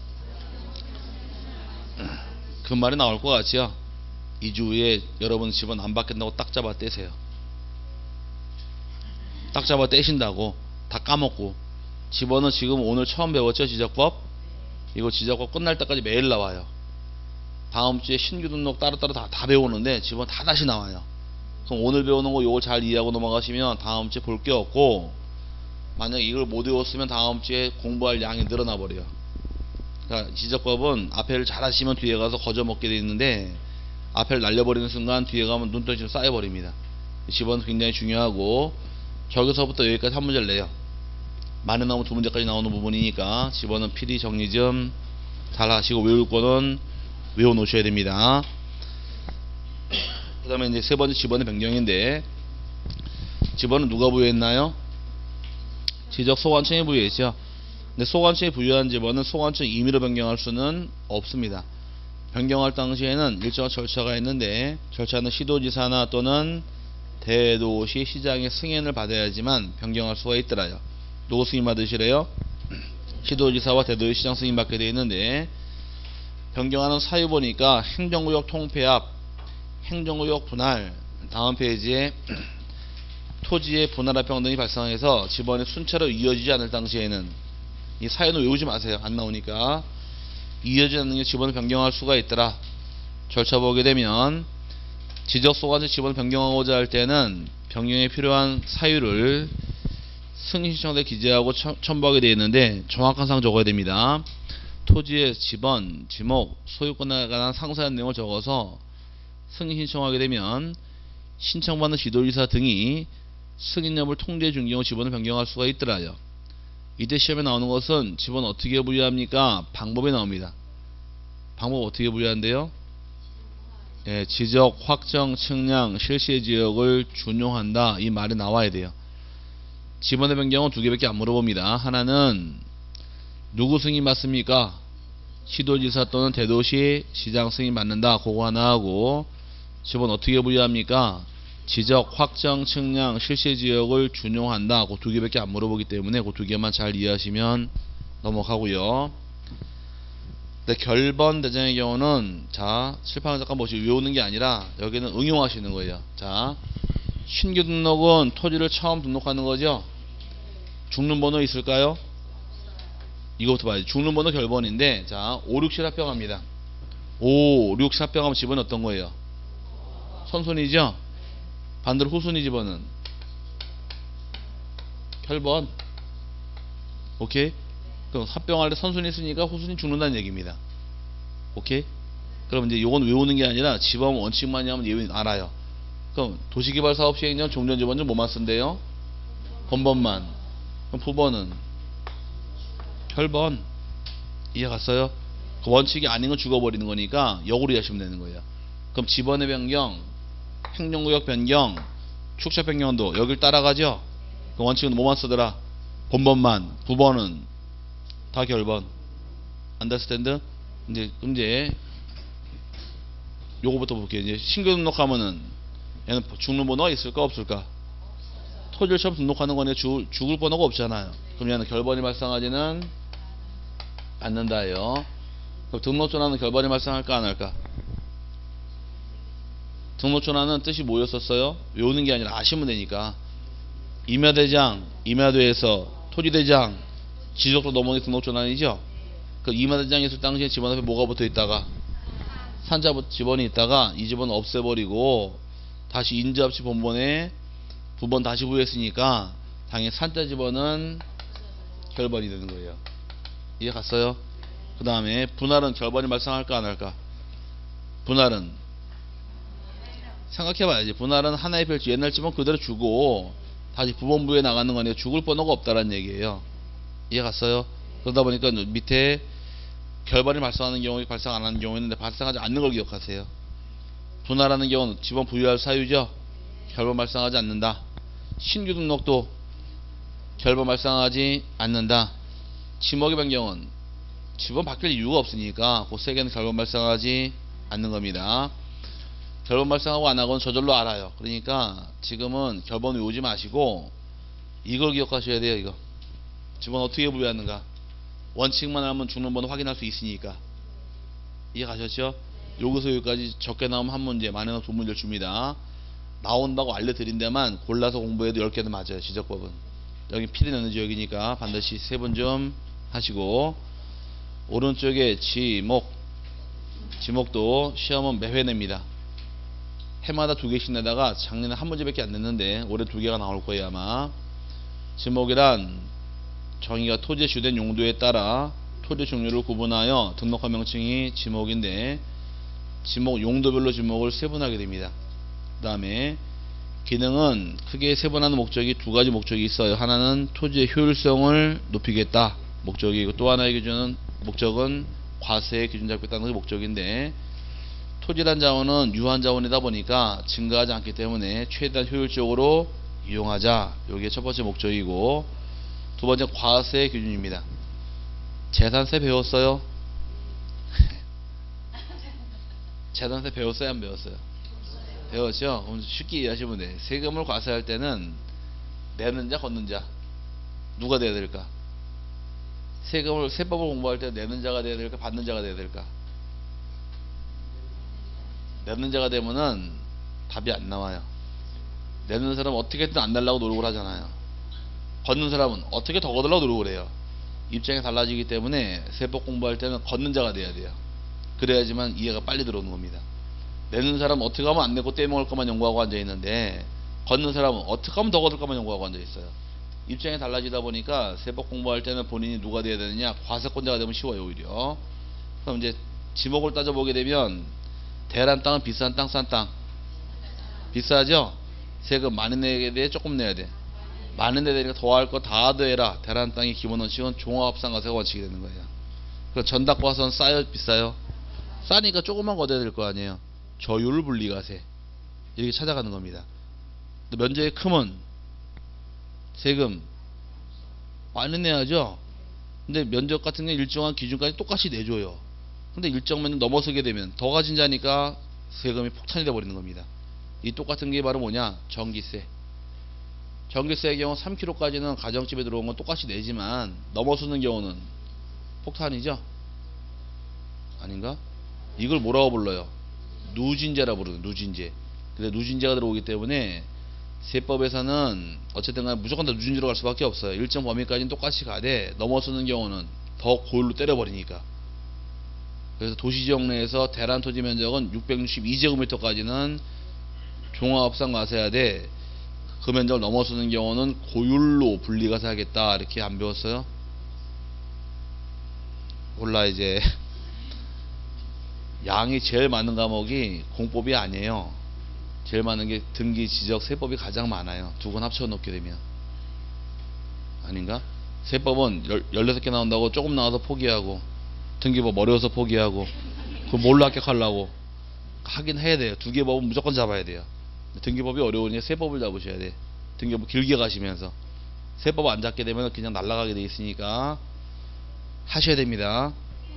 그 말이 나올 것 같지요? 이 주 후에 여러분 지번 안 바뀐다고 딱 잡아 떼세요. 딱 잡아 떼신다고. 다 까먹고. 지번은 지금 오늘 처음 배웠죠? 지적법. 이거 지적법 끝날 때까지 매일 나와요. 다음 주에 신규 등록 따로따로 다, 다 배우는데 지번 다 다시 나와요. 그럼 오늘 배우는 거 요거 잘 이해하고 넘어가시면 다음 주에 볼 게 없고, 만약 이걸 못 외웠으면 다음 주에 공부할 양이 늘어나 버려요. 그러니까 지적법은 앞에를 잘 하시면 뒤에 가서 거저먹게 돼 있는데 앞에를 날려버리는 순간 뒤에 가면 눈덩이처럼 쌓여버립니다. 지번은 굉장히 중요하고 저기서부터 여기까지 한 문제를 내요. 많이 나오면 두 문제까지 나오는 부분이니까 지번은 필히 정리 좀 잘 하시고 외울 거는 외워 놓으셔야 됩니다. 그 다음에 이제 세 번째 지번의 변경인데, 지번은 누가 부여했나요? 지적 소관청이 부여했죠. 근데 소관청이 부여한 지번은 소관청 임의로 변경할 수는 없습니다. 변경할 당시에는 일정한 절차가 있는데, 절차는 시도지사나 또는 대도시 시장의 승인을 받아야지만 변경할 수가 있더라요. 누구 승인 받으시래요? 시도지사와 대도시 시장 승인 받게 되어 있는데, 변경하는 사유 보니까 행정구역 통폐합, 행정구역 분할, 다음 페이지에 토지의 분할 합병 등이 발생해서 지번이 순차로 이어지지 않을 당시에는, 이 사유는 외우지 마세요. 안 나오니까. 이어지지 않는 게 지번을 변경할 수가 있더라. 절차 보게 되면 지적소관청 지번을 변경하고자 할 때는 변경에 필요한 사유를 승인신청서에 기재하고 첨부하게 되어 있는데 정확한 사항 적어야 됩니다. 토지의 지번, 지목, 소유권에 관한 상세한 내용을 적어서 승인 신청하게 되면 신청받는 지도지사 등이 승인 여부를 통지해 준 경우 지번을 변경할 수가 있더라요. 이때 시험에 나오는 것은 지번 어떻게 부여합니까? 방법이 나옵니다. 방법 어떻게 부여한대요? 예, 지적, 확정, 측량, 실시의 지역을 준용한다. 이 말이 나와야 돼요. 지번의 변경은 두 개밖에 안 물어봅니다. 하나는 누구 승인 받습니까? 시도지사 또는 대도시 시장 승인 받는다. 그거 하나 하고, 지번 어떻게 부여합니까? 지적, 확정, 측량, 실시 지역을 준용한다. 그 두 개밖에 안 물어보기 때문에 그 두 개만 잘 이해하시면 넘어가고요. 근데 결번 대장의 경우는, 자, 칠판을 잠깐 보시고 외우는 게 아니라 여기는 응용하시는 거예요. 자, 신규 등록은 토지를 처음 등록하는 거죠. 죽는 번호 있을까요? 이거부터 봐야지. 죽는 번호 결번인데, 자, 오, 육, 칠 합병합니다. 오, 육, 칠 합병하면 집은 어떤 거예요? 선순위죠? 반대로 후순위 집어는 결번. 오케이? 그럼 합병할 때 선순위 있으니까 후순위 죽는다는 얘기입니다. 오케이? 그럼 이제 요건 외우는 게 아니라 지번 원칙만 하면 예외 알아요. 그럼 도시개발사업시행령 종전지번은 뭐만 쓴대요? 번번만. 그럼 부번은 결번. 이해 갔어요? 그 원칙이 아닌 건 죽어버리는 거니까 역으로 이해하시면 되는 거예요. 그럼 지번의 변경, 행정구역 변경, 축척 변경도 여길 따라가죠? 그 원칙은 뭐만 쓰더라? 번번만. 부번은 다 결번. 안더스탠드? 이제 이제 요거부터 볼게요. 이제 신규 등록하면은 얘는 죽는 번호가 있을까 없을까? 토지를 처음 등록하는 거니까 죽을, 죽을 번호가 없잖아요. 그럼 얘는 결번이 발생하지는 않는다예요. 그럼 등록 전화는 결번이 발생할까 안 할까? 등록전환은 뜻이 뭐였었어요? 외우는 게 아니라 아시면 되니까. 임야대장, 임야도에서 토지대장, 지적도 넘어오는 게 등록전환이죠. 그 임야대장이 있을 당시에 집안 앞에 뭐가 붙어 있다가 산자 집원이 있다가 이 집원 없애버리고 다시 인접시 본본에 부번 다시 부여했으니까 당연히 산자 집원은 결번이 되는 거예요. 이해 갔어요? 그 다음에 분할은 결번이 발생할까 안 할까? 분할은 생각해봐야지. 분할은 하나의 별지 옛날 집은 그대로 주고 다시 부본부에 나가는 거니까 죽을 번호가 없다라는 얘기예요. 이해 갔어요? 그러다 보니까 밑에 결번이 발생하는 경우, 발생 안 하는 경우 있는데 발생하지 않는 걸 기억하세요. 분할하는 경우는 집원 부여할 사유죠. 결번 발생하지 않는다. 신규 등록도 결번 발생하지 않는다. 지목의 변경은 집원 바뀔 이유가 없으니까 그 세 개는 결번 발생하지 않는 겁니다. 결번 발생하고 안 하고는 저절로 알아요. 그러니까 지금은 결번 외우지 마시고 이걸 기억하셔야 돼요. 이거 집원 어떻게 부여하는가. 원칙만 하면 죽는 번호 확인할 수 있으니까. 이해 가셨죠? 여기서 여기까지 적게 나오면 한 문제, 많이 나오면 두 문제를 줍니다. 나온다고 알려드린 데만 골라서 공부해도 열 개는 맞아요. 지적법은. 여기 필이 나는 지역이니까 반드시 세 번 좀 하시고, 오른쪽에 지목, 지목도 시험은 매회 냅니다. 해마다 두 개씩 내다가 작년에 한 문제밖에 안 냈는데 올해 두 개가 나올 거예요 아마. 지목이란 정의가 토지의 주된 용도에 따라 토지 종류를 구분하여 등록한 명칭이 지목인데, 지목 용도별로 지목을 세분하게 됩니다. 그 다음에 기능은 크게 세분하는 목적이 두 가지 목적이 있어요. 하나는 토지의 효율성을 높이겠다 목적이고, 또 하나의 기준은 목적은 과세의 기준 잡겠다는 게 목적인데, 토지란 자원은 유한 자원이다 보니까 증가하지 않기 때문에 최대한 효율적으로 이용하자. 이게 첫 번째 목적이고, 두 번째 과세 기준입니다. 재산세 배웠어요? 재산세 배웠어요? 안 배웠어요? 배웠죠? 그럼 쉽게 이해하시면 돼. 세금을 과세할 때는 내는 자, 걷는 자 누가 돼야 될까? 세금을, 세법을 공부할 때 내는 자가 돼야 될까? 받는 자가 돼야 될까? 내는 자가 되면은 답이 안 나와요. 내는 사람은 어떻게든 안 내려고 노력을 하잖아요. 걷는 사람은 어떻게 더 걷으려고 노력을 해요. 입장이 달라지기 때문에 세법 공부할 때는 걷는 자가 돼야 돼요. 그래야지만 이해가 빨리 들어오는 겁니다. 내는 사람은 어떻게 하면 안 내고 떼먹을 것만 연구하고 앉아있는데, 걷는 사람은 어떻게 하면 더 걷을 것만 연구하고 앉아있어요. 입장이 달라지다 보니까 세법 공부할 때는 본인이 누가 돼야 되느냐, 과세권자가 되면 쉬워요 오히려. 그럼 이제 지목을 따져보게 되면 대란 땅은 비싼 땅, 싼 땅? 비싸죠? 세금 많이 내게 돼, 조금 내야 돼? 많이 내야 되니까 더할 거 다 더해라. 대란 땅의 기본 원칙은 종합상가세가 원칙이 되는 거예요. 그럼 전당과선 싸요, 비싸요? 싸니까 조금만 걷어야 될 거 아니에요. 저율 분리과세 이렇게 찾아가는 겁니다. 면적이 크면 세금 많이 내야죠. 근데 면적 같은 게 일정한 기준까지 똑같이 내줘요. 근데 일정 면적 넘어서게 되면 더 가진 자니까 세금이 폭탄이 돼버리는 겁니다. 이 똑같은 게 바로 뭐냐, 전기세. 전기세의 경우 삼 킬로미터까지는 가정집에 들어온 건 똑같이 내지만 넘어서는 경우는 폭탄이죠. 아닌가? 이걸 뭐라고 불러요? 누진제라 부르는 누진제. 근데 누진제가 들어오기 때문에 세법에서는 어쨌든 간에 무조건 다 누진제로 갈 수밖에 없어요. 일정 범위까지는 똑같이 가되 넘어서는 경우는 더 고율로 때려버리니까. 그래서 도시지역 내에서 대란 토지 면적은 육백육십이 제곱미터까지는 종합상가세해야 돼. 그 면적을 넘어서는 경우는 고율로 분리가세 하겠다. 이렇게 안 배웠어요? 몰라 이제. 양이 제일 많은 과목이 공법이 아니에요. 제일 많은 게 등기, 지적, 세법이 가장 많아요. 두 권 합쳐 놓게 되면. 아닌가? 세법은 열여섯 개 나온다고 조금 나와서 포기하고, 등기법 어려워서 포기하고, 그거 뭘로 합격하려고 하긴 해야 돼요. 두 개 법은 무조건 잡아야 돼요. 등기법이 어려우니 세법을 잡으셔야 돼. 등기법 길게 가시면서. 세법 안 잡게 되면 그냥 날아가게 돼 있으니까 하셔야 됩니다.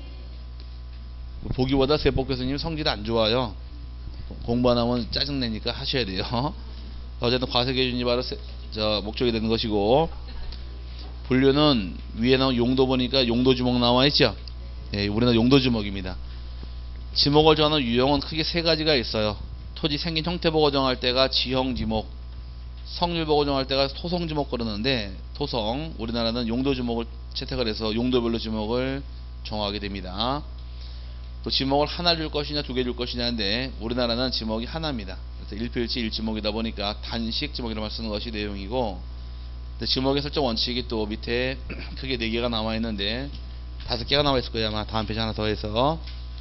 보기보다 세법 교수님 성질이 안 좋아요. 공부 안 하면 짜증내니까 하셔야 돼요. 어쨌든 과세기준이 바로 세, 저 목적이 되는 것이고, 분류는 위에 나온 용도 보니까 용도지목 나와 있죠. 예, 우리나라 용도지목입니다. 지목을 정하는 유형은 크게 세 가지가 있어요. 토지 생긴 형태 보고 정할 때가 지형 지목, 성질 보고 정할 때가 토성 지목 그러는데, 토성, 우리나라는 용도 지목을 채택을 해서 용도별로 지목을 정하게 됩니다. 또 지목을 하나 줄 것이냐 두 개 줄 것이냐인데, 우리나라는 지목이 하나입니다. 그래서 일필지 일지목이다 보니까 단식 지목이라고 말 쓰는 것이 내용이고, 지목의 설정 원칙이 또 밑에 크게 네 개가 나와 있는데 다섯 개가 나와 있을 거예요. 아마 다음 페이지 하나 더 해서.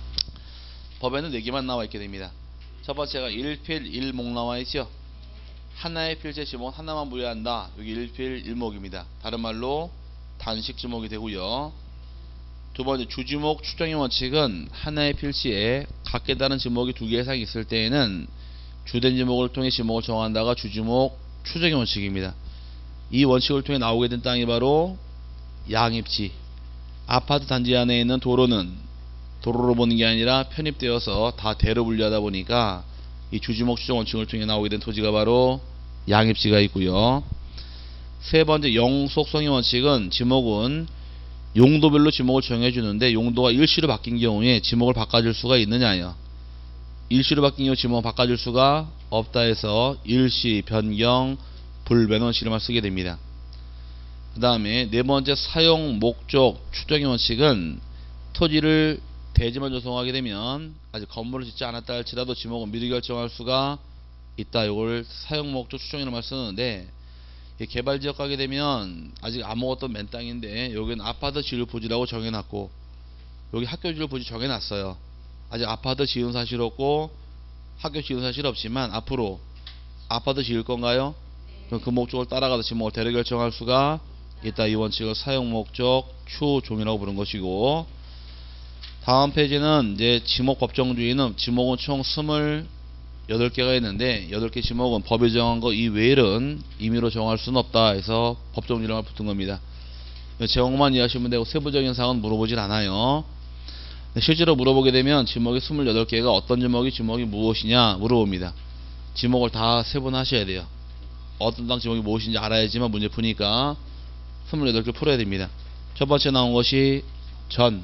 법에는 네 개만 나와 있게 됩니다. 첫 번째가 일필 일목 나와 있죠. 하나의 필지의 지목은 하나만 부여한다. 여기 일필 일목입니다. 다른 말로 단식 지목이 되고요. 두 번째, 주지목 추정의 원칙은 하나의 필지에 각기 다른 지목이 두 개 이상 있을 때에는 주된 지목을 통해 지목을 정한다가 주지목 추정의 원칙입니다. 이 원칙을 통해 나오게 된 땅이 바로 양입지. 아파트 단지 안에 있는 도로는 도로로 보는 게 아니라 편입되어서 다 대로 분류하다 보니까 이 주지목 추정 원칙을 통해 나오게 된 토지가 바로 양입지가 있고요. 세 번째, 영속성의 원칙은 지목은 용도별로 지목을 정해주는데, 용도가 일시로 바뀐 경우에 지목을 바꿔줄 수가 있느냐요. 일시로 바뀐 경우 지목을 바꿔줄 수가 없다 해서 일시, 변경, 불변원 시름을 쓰게 됩니다. 그 다음에 네 번째, 사용 목적 추정의 원칙은 토지를 대지만 조성하게 되면 아직 건물을 짓지 않았다 할지라도 지목은 미리 결정할 수가 있다. 이걸 사용 목적 추정이라고 말 쓰는데, 개발지역 가게 되면 아직 아무것도 맨 땅인데 여기는 아파트 지을 부지라고 정해놨고 여기 학교 지을 부지 정해놨어요. 아직 아파트 지은 사실 없고 학교 지은 사실 없지만 앞으로 아파트 지을 건가요? 그럼 그 목적을 따라가서 지목을 대로 결정할 수가 있다. 이 원칙을 사용 목적 추종이라고 부른 것이고, 다음 페이지는 이제 지목 법정주의는 지목은 총 스물여덟 개가 있는데 여덟 개 지목은 법이 정한 거 이외에는 임의로 정할 수는 없다 해서 법정주의라고 붙은 겁니다. 제목만 이해하시면 되고 세부적인 사항은 물어보질 않아요. 실제로 물어보게 되면 지목이 스물여덟 개가 어떤 지목이 지목이 무엇이냐 물어봅니다. 지목을 다 세분하셔야 돼요. 어떤 땅 지목이 무엇인지 알아야지만 문제 푸니까 스물여덟 개 풀어야 됩니다. 첫 번째 나온 것이 전.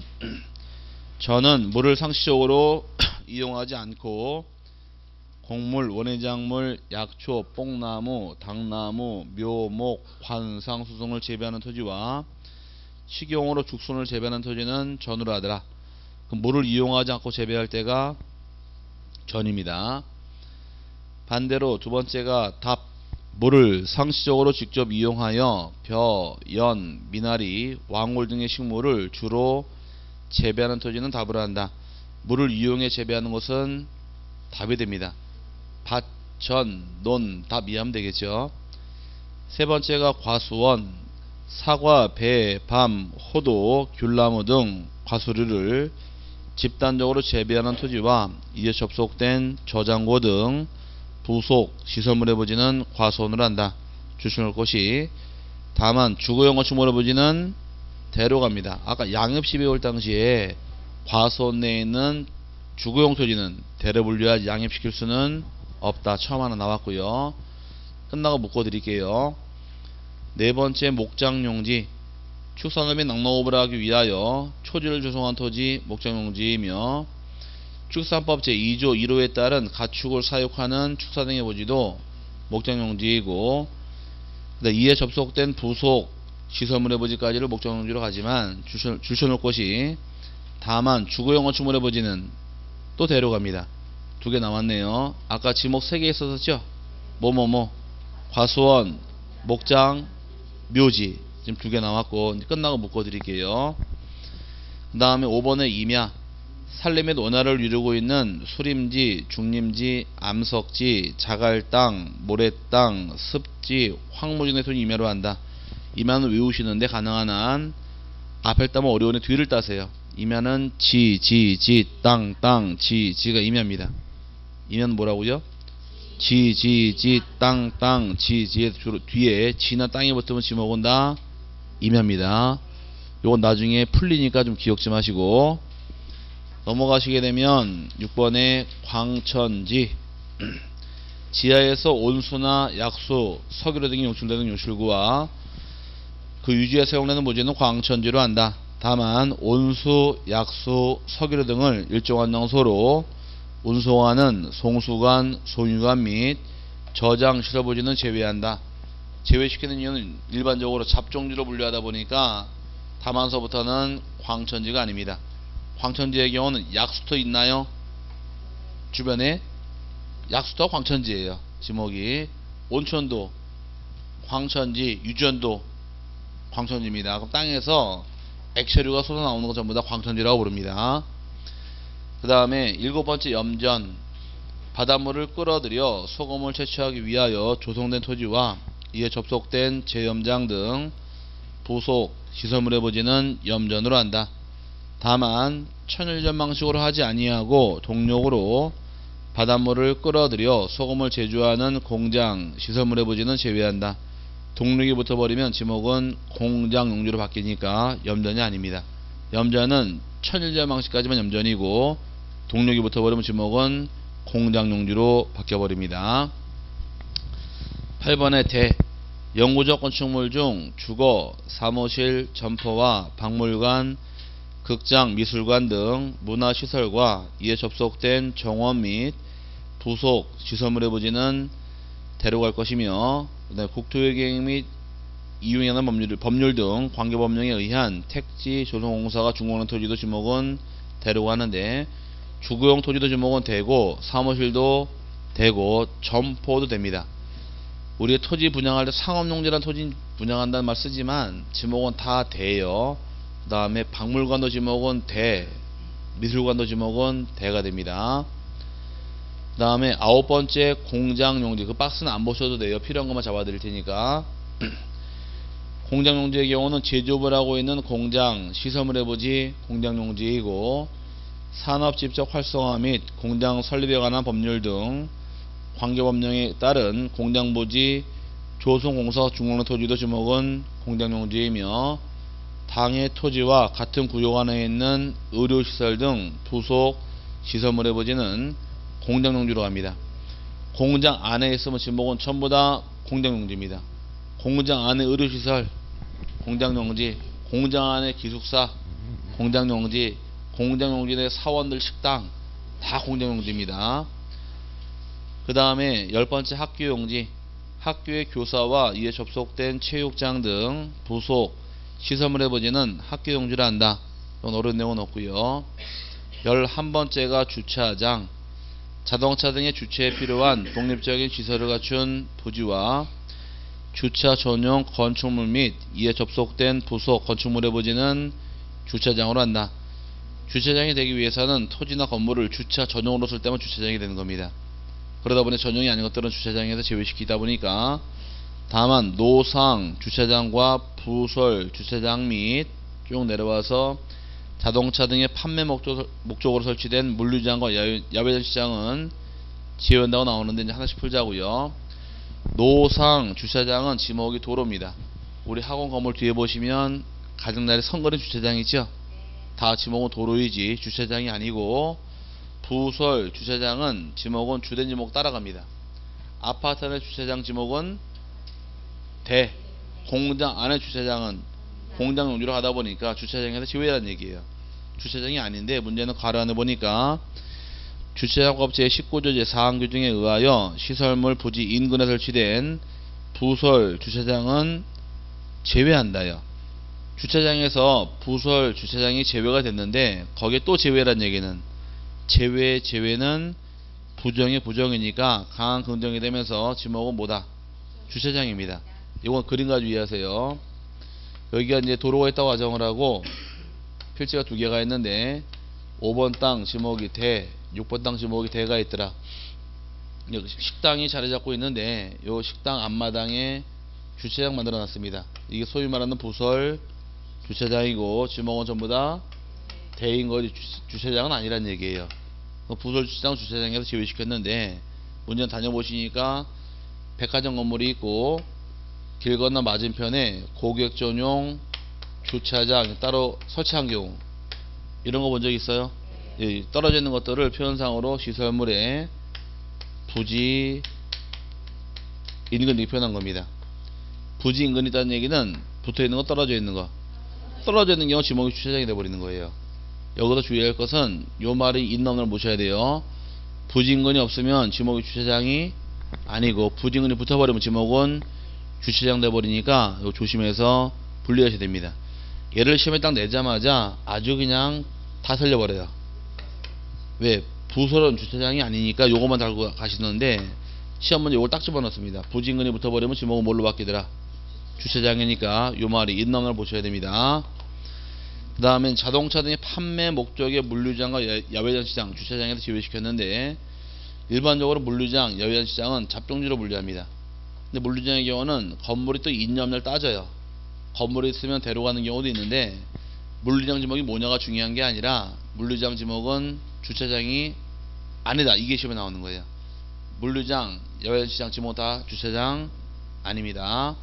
전은 물을 상시적으로 이용하지 않고 곡물, 원예작물, 약초, 뽕나무, 당나무, 묘목, 관상, 수송을 재배하는 토지와 식용으로 죽순을 재배하는 토지는 전으로 하더라. 그럼 물을 이용하지 않고 재배할 때가 전입니다. 반대로 두 번째가 답. 물을 상시적으로 직접 이용하여 벼, 연, 미나리, 왕골 등의 식물을 주로 재배하는 토지는 답을 한다. 물을 이용해 재배하는 것은 답이 됩니다. 밭, 전, 논, 답 이해하면 되겠죠. 세 번째가 과수원. 사과, 배, 밤, 호도, 귤나무 등 과수류를 집단적으로 재배하는 토지와 이에 접속된 저장고 등 부속 시설물의 부지는 과수원으로 한다. 주시할 것이, 다만 주거용 건축물의 부지는 대로 갑니다. 아까 양입시 배울 당시에 과수원 내에 있는 주거용 토지는 대로 분류하지 양입시킬 수는 없다. 처음 하나 나왔고요. 끝나고 묶어드릴게요. 네 번째, 목장용지. 축산업 및 낙농업을 하기 위하여 초지를 조성한 토지 목장용지이며, 축산법 제이 조 일 호에 따른 가축을 사육하는 축사 등의 부지도 목장용지이고, 이에 접속된 부속 시설물의 부지까지를 목장용지로 가지만 주셔놓을 것이, 다만 주거용 건축물의 부지는 또 데려갑니다. 두 개 나왔네요. 아까 지목 세 개 있었었죠? 뭐뭐뭐 과수원, 목장, 묘지. 지금 두 개 나왔고 끝나고 묶어드릴게요. 그 다음에 오 번에 임야. 산림 및 원화를 이루고 있는 수림지, 중림지, 암석지, 자갈땅, 모래땅, 습지, 황무진의 토지 임야로 한다. 임야는 외우시는데 가능한 한 앞을 따면 어려우니 뒤를 따세요. 임야는 지, 지, 지, 땅, 땅, 지, 지가 임야입니다. 임야는 뭐라고요? 지, 지, 지, 땅, 땅, 지, 지의 주로 뒤에 지나 땅이 붙으면 지목은 다 임야입니다. 요건 나중에 풀리니까 좀 기억 좀 하시고, 넘어가시게 되면 육 번에 광천지. 지하에서 온수나 약수, 석유류 등이 용출되는 용출구와 그 유지에 사용되는 부지는 광천지로 한다. 다만 온수, 약수, 석유류 등을 일정한 장소로 운송하는 송수관, 송유관 및 저장 시설 부지는 제외한다. 제외시키는 이유는 일반적으로 잡종지로 분류하다 보니까 다만서부터는 광천지가 아닙니다. 광천지의 경우는 약수터 있나요? 주변에 약수터 광천지예요. 지목이 온천도 광천지, 유전도 광천지입니다. 그럼 땅에서 액체류가 솟아나오는 거 전부 다 광천지라고 부릅니다. 그 다음에 일곱 번째 염전, 바닷물을 끌어들여 소금을 채취하기 위하여 조성된 토지와 이에 접속된 제염장 등 부속 시설물의 부지는 염전으로 한다. 다만 천일전 방식으로 하지 아니하고 동력으로 바닷물을 끌어들여 소금을 제조하는 공장 시설물의 부지는 제외한다. 동력이 붙어버리면 지목은 공장 용지로 바뀌니까 염전이 아닙니다. 염전은 천일전 방식까지만 염전이고 동력이 붙어버리면 지목은 공장 용지로 바뀌어버립니다. 팔 번에 대, 영구적 건축물 중 주거, 사무실, 점포와 박물관, 극장, 미술관 등 문화시설과 이에 접속된 정원 및 부속 시설물의 부지는 대로 갈 것이며, 국토유기행 및 이용에 관한 법률, 법률 등 관계법령에 의한 택지 조성공사가 준공하는 토지도 지목은 대로 가는데, 주거용 토지도 지목은 되고 사무실도 되고 점포도 됩니다. 우리 토지 분양할 때 상업용지라는 토지 분양한다는 말 쓰지만 지목은 다 돼요. 그 다음에 박물관도 지목은 대, 미술관도 지목은 대가 됩니다. 그 다음에 아홉 번째 공장용지, 그 박스는 안 보셔도 돼요. 필요한 것만 잡아 드릴 테니까. 공장용지의 경우는 제조업을 하고 있는 공장, 시설물의 부지 공장용지이고, 산업집적 활성화 및 공장 설립에 관한 법률 등 관계법령에 따른 공장부지 조성공사 중공로 토지도 지목은 공장용지이며, 당해 토지와 같은 구역 안에 있는 의료시설 등 부속 시설물의 부지는 공장용지로 합니다. 공장 안에 있으면 지목은 전부 다 공장용지입니다. 공장 안에 의료시설 공장용지, 공장 안에 기숙사 공장용지, 공장용지 내 사원들 식당 다 공장용지입니다. 그 다음에 열 번째 학교용지, 학교의 교사와 이에 접속된 체육장 등 부속 시설물의 부지는 학교용지를 한다. 이건 어려운 내용은 없고요. 열한 번째가 주차장, 자동차 등의 주차에 필요한 독립적인 시설을 갖춘 부지와 주차 전용 건축물 및 이에 접속된 부속 건축물의 부지는 주차장으로 한다. 주차장이 되기 위해서는 토지나 건물을 주차 전용으로 쓸 때만 주차장이 되는 겁니다. 그러다 보니 전용이 아닌 것들은 주차장에서 제외시키다 보니까, 다만 노상 주차장과 부설 주차장 및 쭉 내려와서 자동차 등의 판매 목적, 목적으로 설치된 물류장과 야외 시장은 제외한다고 나오는데, 이제 하나씩 풀자고요. 노상 주차장은 지목이 도로입니다. 우리 학원 건물 뒤에 보시면 가정날에 선거리 주차장이죠. 다 지목은 도로이지 주차장이 아니고, 부설 주차장은 지목은 주된 지목 따라갑니다. 아파트 안의 주차장 지목은 대, 공장 안의 주차장은 공장 용지로 하다 보니까 주차장에서 제외라는 얘기예요. 주차장이 아닌데, 문제는 괄호 안에 보니까 주차장법 제십구 조 제사 항 규정에 의하여 시설물 부지 인근에 설치된 부설 주차장은 제외한다요. 주차장에서 부설 주차장이 제외가 됐는데, 거기에 또 제외란 얘기는, 제외 제외는 부정의 부정이니까 강한 긍정이 되면서 지목은 뭐다? 주차장입니다. 이건 그림 가지고 이해하세요. 여기가 이제 도로가 있다고 가정을 하고 필지가 두 개가 있는데, 오 번 땅 지목이 대, 육 번 땅 지목이 대가 있더라. 여기 식당이 자리 잡고 있는데, 요 식당 앞마당에 주차장 만들어 놨습니다. 이게 소위 말하는 부설 주차장이고, 지목은 전부 다 대인 거지 주차장은 아니란 얘기예요. 부설 주차장 주차장에서 제외시켰는데, 문제는 다녀보시니까 백화점 건물이 있고 길 건너 맞은편에 고객 전용 주차장 따로 설치한 경우, 이런 거 본 적 있어요? 예, 떨어져 있는 것들을 표현상으로 시설물의 부지 인근이 표현한 겁니다. 부지 인근이 있다는 얘기는 붙어 있는 거, 떨어져 있는 거, 떨어져 있는 경우 지목이 주차장이 되어버리는 거예요. 여기서 주의할 것은 요 말이 있는 걸 보셔야 돼요. 부진근이 없으면 지목이 주차장이 아니고 부진근이 붙어버리면 지목은 주차장 돼버리니까 이거 조심해서 분리하셔야 됩니다. 얘를 시험에 딱 내자마자 아주 그냥 다 살려버려요. 왜? 부설은 주차장이 아니니까 요것만 달고 가시는데 시험 문제 요걸 딱 집어넣습니다. 부진근이 붙어버리면 지목은 뭘로 바뀌더라? 주차장이니까 요 말이 인넘을 보셔야 됩니다. 그 다음에 자동차 등의 판매 목적의 물류장과 야외전시장, 주차장에서 제외시켰는데 일반적으로 물류장, 야외전시장은 잡종지로 분류합니다. 근데 물류장의 경우는 건물이 또 있냐 없냐를 따져요. 건물이 있으면 데려가는 경우도 있는데 물류장 지목이 뭐냐가 중요한 게 아니라 물류장 지목은 주차장이 아니다, 이게 시험에 나오는 거예요. 물류장, 야외전시장 지목 다 주차장 아닙니다.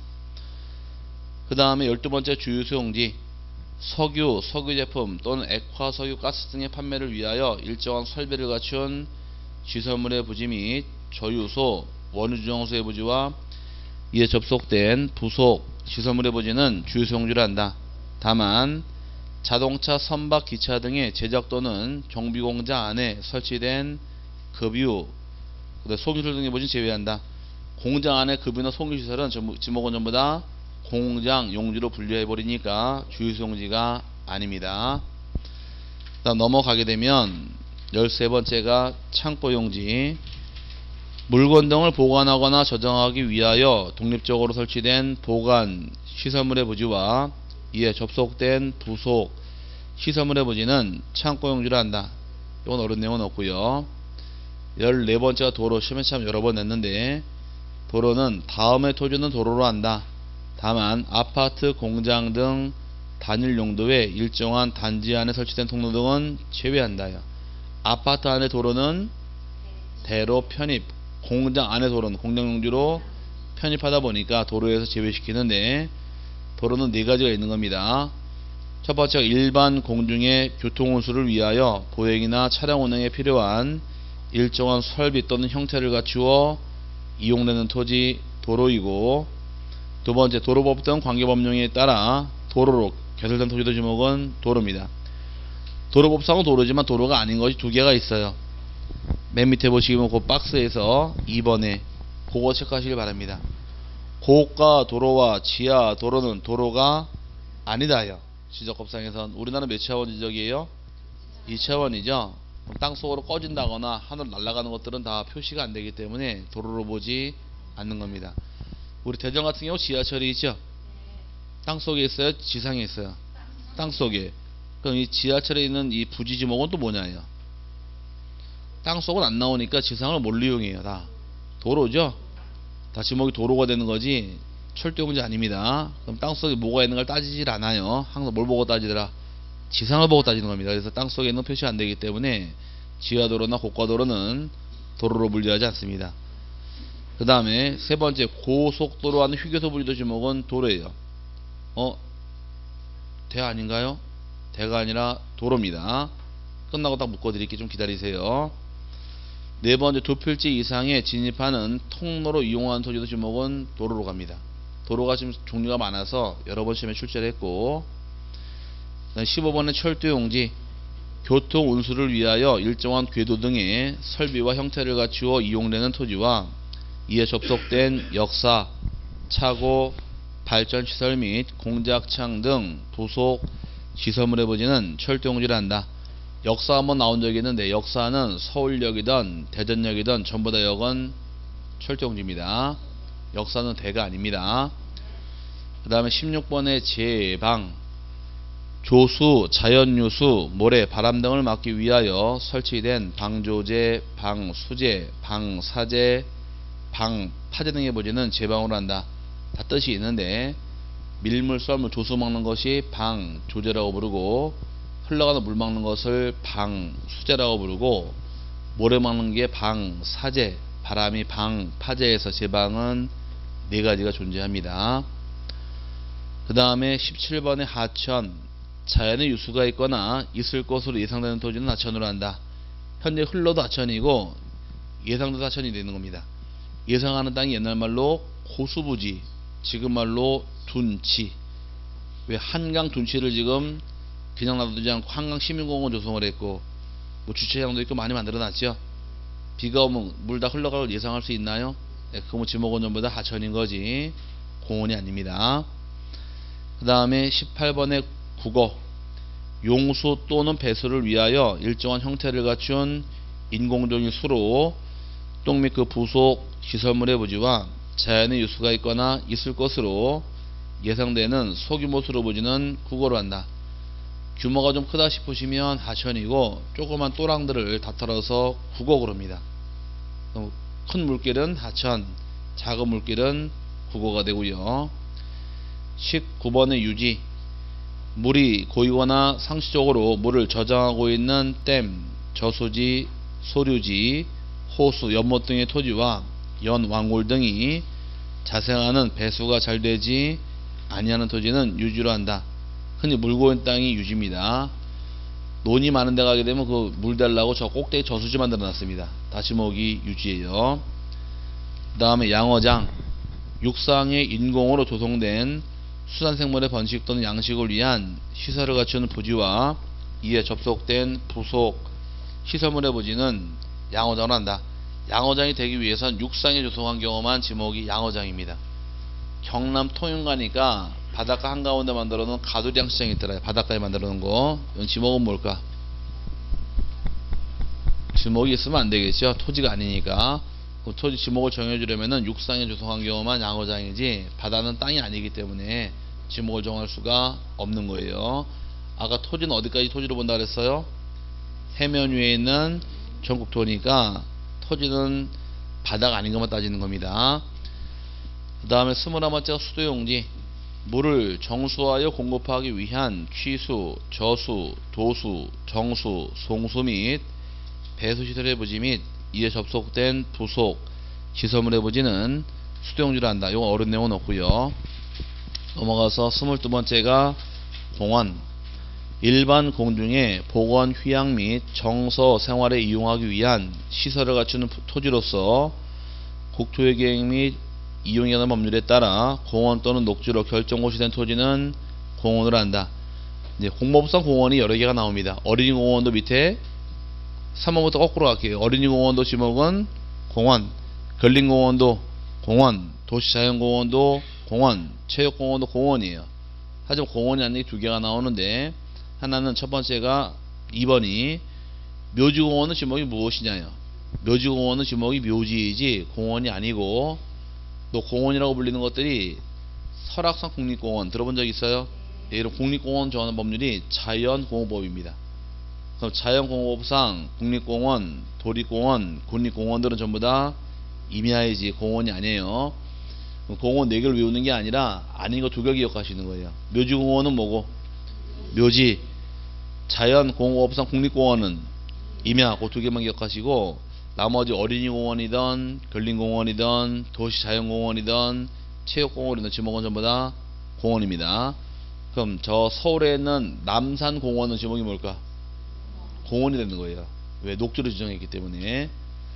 그 다음에 열두 번째 주유소용지, 석유, 석유 제품 또는 액화, 석유, 가스 등의 판매를 위하여 일정한 설비를 갖춘 시설물의 부지 및 저유소, 원유주정소의 부지와 이에 접속된 부속 시설물의 부지는 주유소용지를 한다. 다만 자동차, 선박, 기차 등의 제작 또는 정비공장 안에 설치된 급유, 소유시설 등의 부지는 제외한다. 공장 안에 급유나 송유시설은 지목은 전부 다 공장 용지로 분류해버리니까 주유소용지가 아닙니다. 다음 넘어가게 되면 열세 번째가 창고용지, 물건 등을 보관하거나 저장하기 위하여 독립적으로 설치된 보관 시설물의 부지와 이에 접속된 부속 시설물의 부지는 창고용지를 한다. 이건 어려운 내용은 없고요. 열네 번째가 도로, 시험에 참 여러 번 냈는데 도로는 다음의 토지는 도로로 한다. 다만 아파트, 공장 등 단일 용도의 일정한 단지 안에 설치된 통로 등은 제외한다요. 아파트 안의 도로는 대로 편입, 공장 안의 도로는 공장 용지로 편입하다 보니까 도로에서 제외시키는데 도로는 네 가지가 있는 겁니다. 첫 번째가 일반 공중의 교통운수를 위하여 보행이나 차량 운행에 필요한 일정한 설비 또는 형태를 갖추어 이용되는 토지 도로이고, 두 번째 도로법 등 관계법령에 따라 도로로 개설된 토지도 지목은 도로입니다. 도로법상은 도로지만 도로가 아닌 것이 두 개가 있어요. 맨 밑에 보시면 그 박스에서 이 번에 그거 체크하시길 바랍니다. 고가 도로와 지하 도로는 도로가 아니다요. 지적법상에선 우리나라 몇 차원 지적이에요? 이 차원이죠. 땅속으로 꺼진다거나 하늘로 날아가는 것들은 다 표시가 안 되기 때문에 도로로 보지 않는 겁니다. 우리 대전 같은 경우 지하철이 있죠. 땅속에 있어요? 지상에 있어요? 땅속에. 그럼 이 지하철에 있는 이 부지 지목은 또 뭐냐예요? 땅속은 안 나오니까 지상을 뭘로 이용해요? 다 도로죠. 다 지목이 도로가 되는 거지 철도용지 아닙니다. 그럼 땅속에 뭐가 있는 걸 따지질 않아요. 항상 뭘 보고 따지더라? 지상을 보고 따지는 겁니다. 그래서 땅속에 있는 표시 안 되기 때문에 지하도로나 고가도로는 도로로 분류하지 않습니다. 그 다음에 세 번째 고속도로 안에 휴게소 부지도 지목은 도로예요. 어? 대 아닌가요? 대가 아니라 도로입니다. 끝나고 딱 묶어드릴게요. 좀 기다리세요. 네 번째 두 필지 이상에 진입하는 통로로 이용하는 토지도 지목은 도로로 갑니다. 도로가 지금 종류가 많아서 여러 번 시험에 출제를 했고, 십오 번의 철도용지, 교통 운수를 위하여 일정한 궤도 등의 설비와 형태를 갖추어 이용되는 토지와 이에 접속된 역사, 차고, 발전시설 및 공작창 등 부속 시설물의 부지는 철도용지를 한다. 역사 한번 나온 적이 있는데 역사는 서울역이든 대전역이든 전부 다 역은 철도용지입니다. 역사는 대가 아닙니다. 그 다음에 십육 번의 제방, 조수, 자연유수, 모래, 바람 등을 막기 위하여 설치된 방조제, 방수제, 방사제, 방파제 등의 부지는 제방으로 한다. 다 뜻이 있는데 밀물, 썰물, 조수 막는 것이 방조제라고 부르고, 흘러가는 물 막는 것을 방수제라고 부르고, 모래 막는 게 방사제, 바람이 방파제에서 제방은 네 가지가 존재합니다. 그 다음에 십칠 번의 하천, 자연의 유수가 있거나 있을 것으로 예상되는 토지는 하천으로 한다. 현재 흘러도 하천이고 예상도 하천이 되는 겁니다. 예상하는 땅이 옛날 말로 호수부지, 지금 말로 둔치. 왜 한강 둔치를 지금 그냥 놔두지 않고 한강 시민공원 조성을 했고 뭐 주차장도 있고 많이 만들어 놨죠. 비가 오면 물 다 흘러갈 걸 예상할 수 있나요? 네, 그러면 지목은 전부 다 하천인 거지 공원이 아닙니다. 그 다음에 십팔 번의 국어. 용수 또는 배수를 위하여 일정한 형태를 갖춘 인공적인 수로 똥 및 그 부속 시설물의 부지와 자연의 유수가 있거나 있을 것으로 예상되는 소규모 수로 부지는 국어로 한다. 규모가 좀 크다 싶으시면 하천이고 조그만 또랑들을 다 털어서 국어로 합니다. 큰 물길은 하천, 작은 물길은 국어가 되고요. 십구 번의 유지. 물이 고이거나 상시적으로 물을 저장하고 있는 댐, 저수지, 소류지, 호수, 연못 등의 토지와 연, 왕골 등이 자생하는 배수가 잘 되지 아니하는 토지는 유지로 한다. 흔히 물 고인 땅이 유지입니다. 논이 많은 데 가게 되면 그 물 달라고 저 꼭대기 저수지 만들어 놨습니다. 다시 모기 유지예요. 그 다음에 양어장. 육상의 인공으로 조성된 수산생물의 번식 또는 양식을 위한 시설을 갖추는 부지와 이에 접속된 부속 시설물의 부지는 양어장을 한다. 양어장이 되기 위해선 육상의 조성한 경우만 지목이 양어장입니다. 경남 통영 가니까 바닷가 한가운데 만들어 놓은 가두리 양식장이 있더라고요. 바닷가에 만들어 놓은 거. 이건 지목은 뭘까? 지목이 있으면 안 되겠죠. 토지가 아니니까. 그 토지 지목을 정해주려면은 육상에 조성한 경우만 양어장이지 바다는 땅이 아니기 때문에 지목을 정할 수가 없는 거예요. 아까 토지는 어디까지 토지로 본다 그랬어요? 해면 위에 있는 전국토니까 토지는 바다가 아닌 것만 따지는 겁니다. 그 다음에 스물한 번째가 수도용지. 물을 정수하여 공급하기 위한 취수, 저수, 도수, 정수, 송수 및 배수시설의 부지 및 이에 접속된 부속 시설물의 부지는 수도용지로 한다. 이거 어른 내용은 없고요. 넘어가서 스물두 번째가 공원. 일반 공중의 보건, 휴양 및 정서 생활에 이용하기 위한 시설을 갖추는 토지로서 국토의 계획 및 이용에 관한 법률에 따라 공원 또는 녹지로 결정고시 된 토지는 공원으로 한다. 이제 공법상 공원이 여러 개가 나옵니다. 어린이 공원도 밑에 삼 번부터 거꾸로 갈게요. 어린이 공원도 지목은 공원, 근린공원도 공원, 도시자연공원도 공원, 체육공원도 공원이에요. 하지만 공원이 아닌 두 개가 나오는데 하나는 첫 번째가 이 번이 묘지공원은 지목이 무엇이냐요. 묘지공원은 지목이 묘지이지 공원이 아니고 또 공원이라고 불리는 것들이 설악산 국립공원 들어본 적 있어요? 이런 국립공원 정하는 법률이 자연공원법입니다. 그럼 자연공원법상 국립공원, 도립공원, 군립공원들은 전부 다 임야이지 공원이 아니에요. 공원 네 개를 외우는 게 아니라 아닌 거 두 개 기억하시는 거예요. 묘지공원은 뭐고? 묘지. 자연공원법상 국립공원은 임야 그 두 개만 기억하시고 나머지 어린이공원이든 근린공원이든 도시자연공원이든 체육공원이든 지목은 전부 다 공원입니다. 그럼 저 서울에 있는 남산공원은 지목이 뭘까? 공원이 되는 거예요. 왜? 녹지로 지정했기 때문에.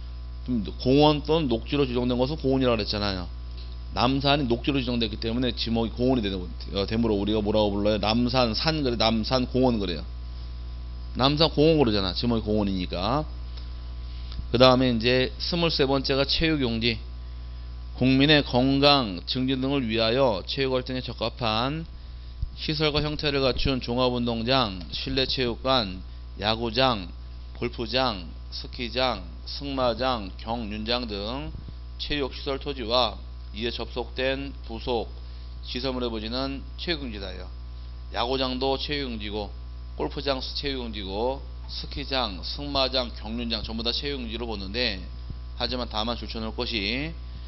공원 또는 녹지로 지정된 것은 공원이라고 그랬잖아요. 남산이 녹지로 지정됐기 때문에 지목이 공원이 되는 거예요. 되물어 우리가 뭐라고 불러요? 남산 산 그래, 남산 공원 그래요. 남산 공원 그러잖아. 지목이 공원이니까. 그 다음에 이제 스물세 번째가 체육용지. 국민의 건강 증진 등을 위하여 체육 활동에 적합한 시설과 형태를 갖춘 종합운동장, 실내체육관, 야구장, 골프장, 스키장, 승마장, 경륜장 등 체육시설 토지와 이에 접속된 부속 시설물의 부지는 체육용지다요. 야구장도 체육용지고 골프장 체육용지고 스키장, 승마장, 경륜장 전부 다 체육용지로 보는데 하지만 다만 줄쳐놓을 것이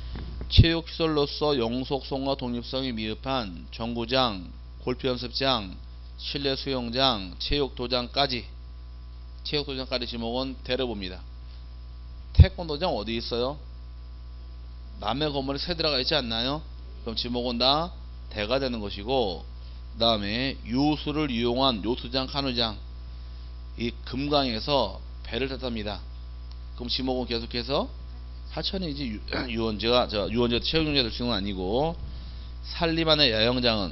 체육시설로서 영속성과 독립성이 미흡한 정구장, 골프연습장, 실내수영장, 체육도장까지 체육도장까지 지목은 대를 봅니다. 태권도장 어디 있어요? 남의 건물에 세 대가 있지 않나요? 그럼 지목은 다 대가 되는 것이고 그 다음에 유수를 이용한 요수장, 카누장 이 금강에서 배를 탔답니다. 그럼 지목은 계속해서 하천이지 유원지가 저 유원지가 체육용지가 될 수는 아니고 산림안의 야영장은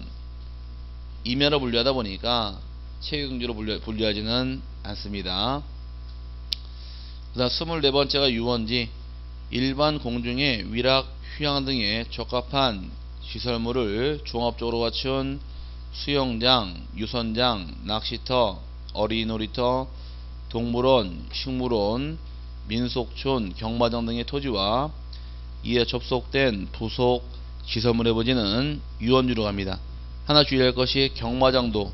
임야로 분류하다 보니까 체육용지로 분류, 분류하지는 않습니다. 그 다음 스물네 번째가 유원지. 일반 공중에 위락, 휴양 등의 적합한 시설물을 종합적으로 갖춘 수영장, 유선장, 낚시터, 어린이놀이터, 동물원, 식물원, 민속촌, 경마장 등의 토지와 이에 접속된 부속 시설물의 부지는 유원지로 갑니다. 하나 주의할 것이 경마장도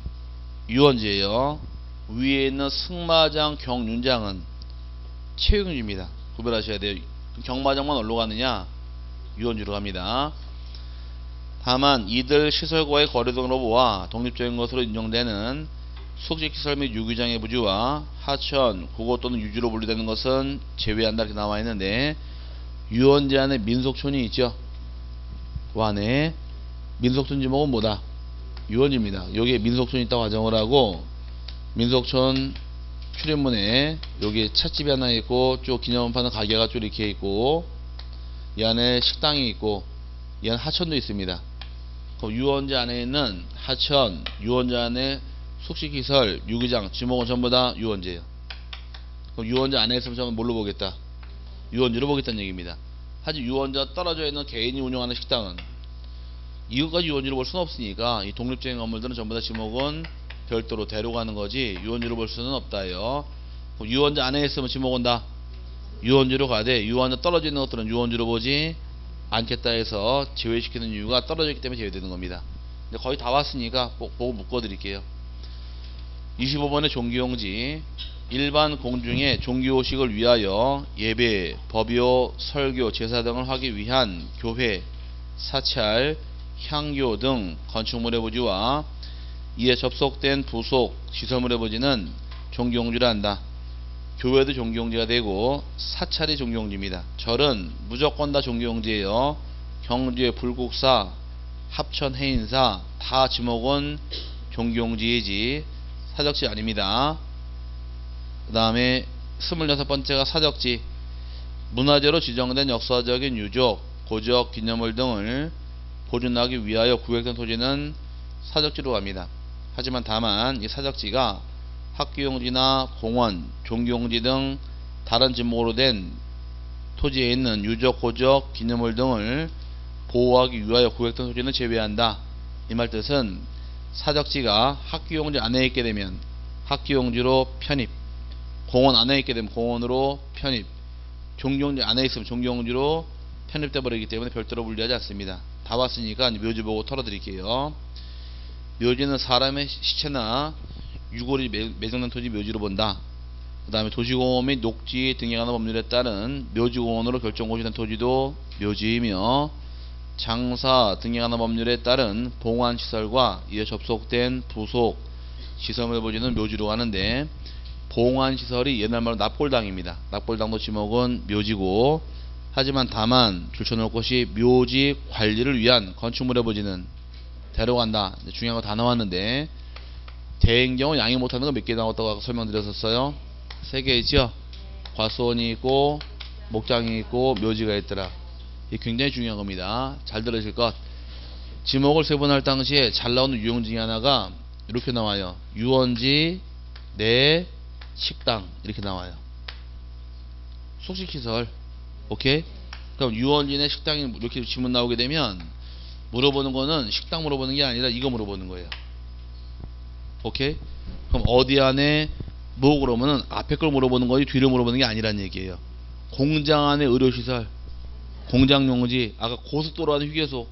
유원지예요. 위에 있는 승마장, 경륜장은 체육용지입니다. 구별하셔야 돼요. 경마장만 어디로 가느냐? 유원지로 갑니다. 다만 이들 시설과의 거리 등으로 보아 독립적인 것으로 인정되는 숙식시설 및 유기장의 부지와 하천, 국어 또는 유지로 분류되는 것은 제외한다 이렇게 나와 있는데, 유원지 안에 민속촌이 있죠. 그 안에 민속촌 지목은 뭐다? 유원지입니다. 여기에 민속촌이 있다고 가정을 하고, 민속촌 출입문에 여기 찻집이 하나 있고 쭉 기념파는 가게가 쭉 이렇게 있고 이 안에 식당이 있고 이 안에 하천도 있습니다. 그럼 유원지 안에 있는 하천, 유원지 안에 숙식시설, 유기장, 지목은 전부 다 유원지예요. 그럼 유원지 안에 있으면 저는 뭘로 보겠다? 유원지로 보겠다는 얘기입니다. 하지만 유원지가 떨어져 있는 개인이 운영하는 식당은 이것까지 유원지로 볼 수는 없으니까 이 독립적인 건물들은 전부 다 지목은 별도로 데려가는 거지 유원지로 볼 수는 없다요. 유원지 안에 있으면 지목은 다 유원지로 가되 유원지 떨어져 있는 것들은 유원지로 보지 않겠다 해서 제외시키는 이유가 떨어져 있기 때문에 제외되는 겁니다. 근데 거의 다 왔으니까 보고 묶어 드릴게요. 이십오 번의 종교용지. 일반 공중에 종교의식을 위하여 예배, 법요, 설교, 제사 등을 하기 위한 교회, 사찰, 향교 등 건축물의 부지와 이에 접속된 부속 시설물의 부지는 종교용지라 한다. 교회도 종교용지가 되고 사찰이 종교용지입니다. 절은 무조건 다 종교용지예요. 경주의 불국사, 합천 해인사 다 지목은 종교용지이지 사적지 아닙니다. 그 다음에 스물여섯 번째가 사적지. 문화재로 지정된 역사적인 유적, 고적, 기념물 등을 보존하기 위하여 구획된 토지는 사적지로 갑니다. 하지만 다만 이 사적지가 학교용지나 공원, 종교용지 등 다른 지목으로 된 토지에 있는 유적, 고적, 기념물 등을 보호하기 위하여 구획된 토지는 제외한다. 이 말 뜻은 사적지가 학교용지 안에 있게 되면 학교용지로 편입, 공원 안에 있게 되면 공원으로 편입, 종교용지 안에 있으면 종교용지로 편입돼 버리기 때문에 별도로 분리하지 않습니다. 다 봤으니까 묘지 보고 털어드릴게요. 묘지는 사람의 시체나 유골이 매장된 토지 묘지로 본다. 그 다음에 도시공원 및 녹지 등에 관한 법률에 따른 묘지공원으로 결정고시된 토지도 묘지이며, 장사 등에 관한 법률에 따른 봉안시설과 이에 접속된 부속 시설물 부지는 묘지로 가는데, 봉안시설이 옛날 말로 납골당입니다. 납골당도 지목은 묘지고, 하지만 다만 줄쳐놓을 것이 묘지 관리를 위한 건축물의 부지는 데려간다. 중요한 거 다 나왔는데, 대행경우 양해 못하는 거 몇 개 나왔다고 아까 설명드렸었어요. 세 개 있죠. 과수원이 있고 목장이 있고 묘지가 있더라. 이게 굉장히 중요한 겁니다. 잘 들으실 것. 지목을 세분할 당시에 잘 나오는 유형 중에 하나가 이렇게 나와요. 유원지 내 식당 이렇게 나와요. 숙식시설. 오케이. 그럼 유원지 내 식당이 이렇게 질문 나오게 되면 물어보는 거는 식당 물어보는 게 아니라 이거 물어보는 거예요. 오케이. 그럼 어디 안에 뭐 그러면은 앞에 걸 물어보는 거지 뒤를 물어보는 게 아니란 얘기예요. 공장 안에 의료시설, 공장용지, 아까 고속도로 안에 휴게소,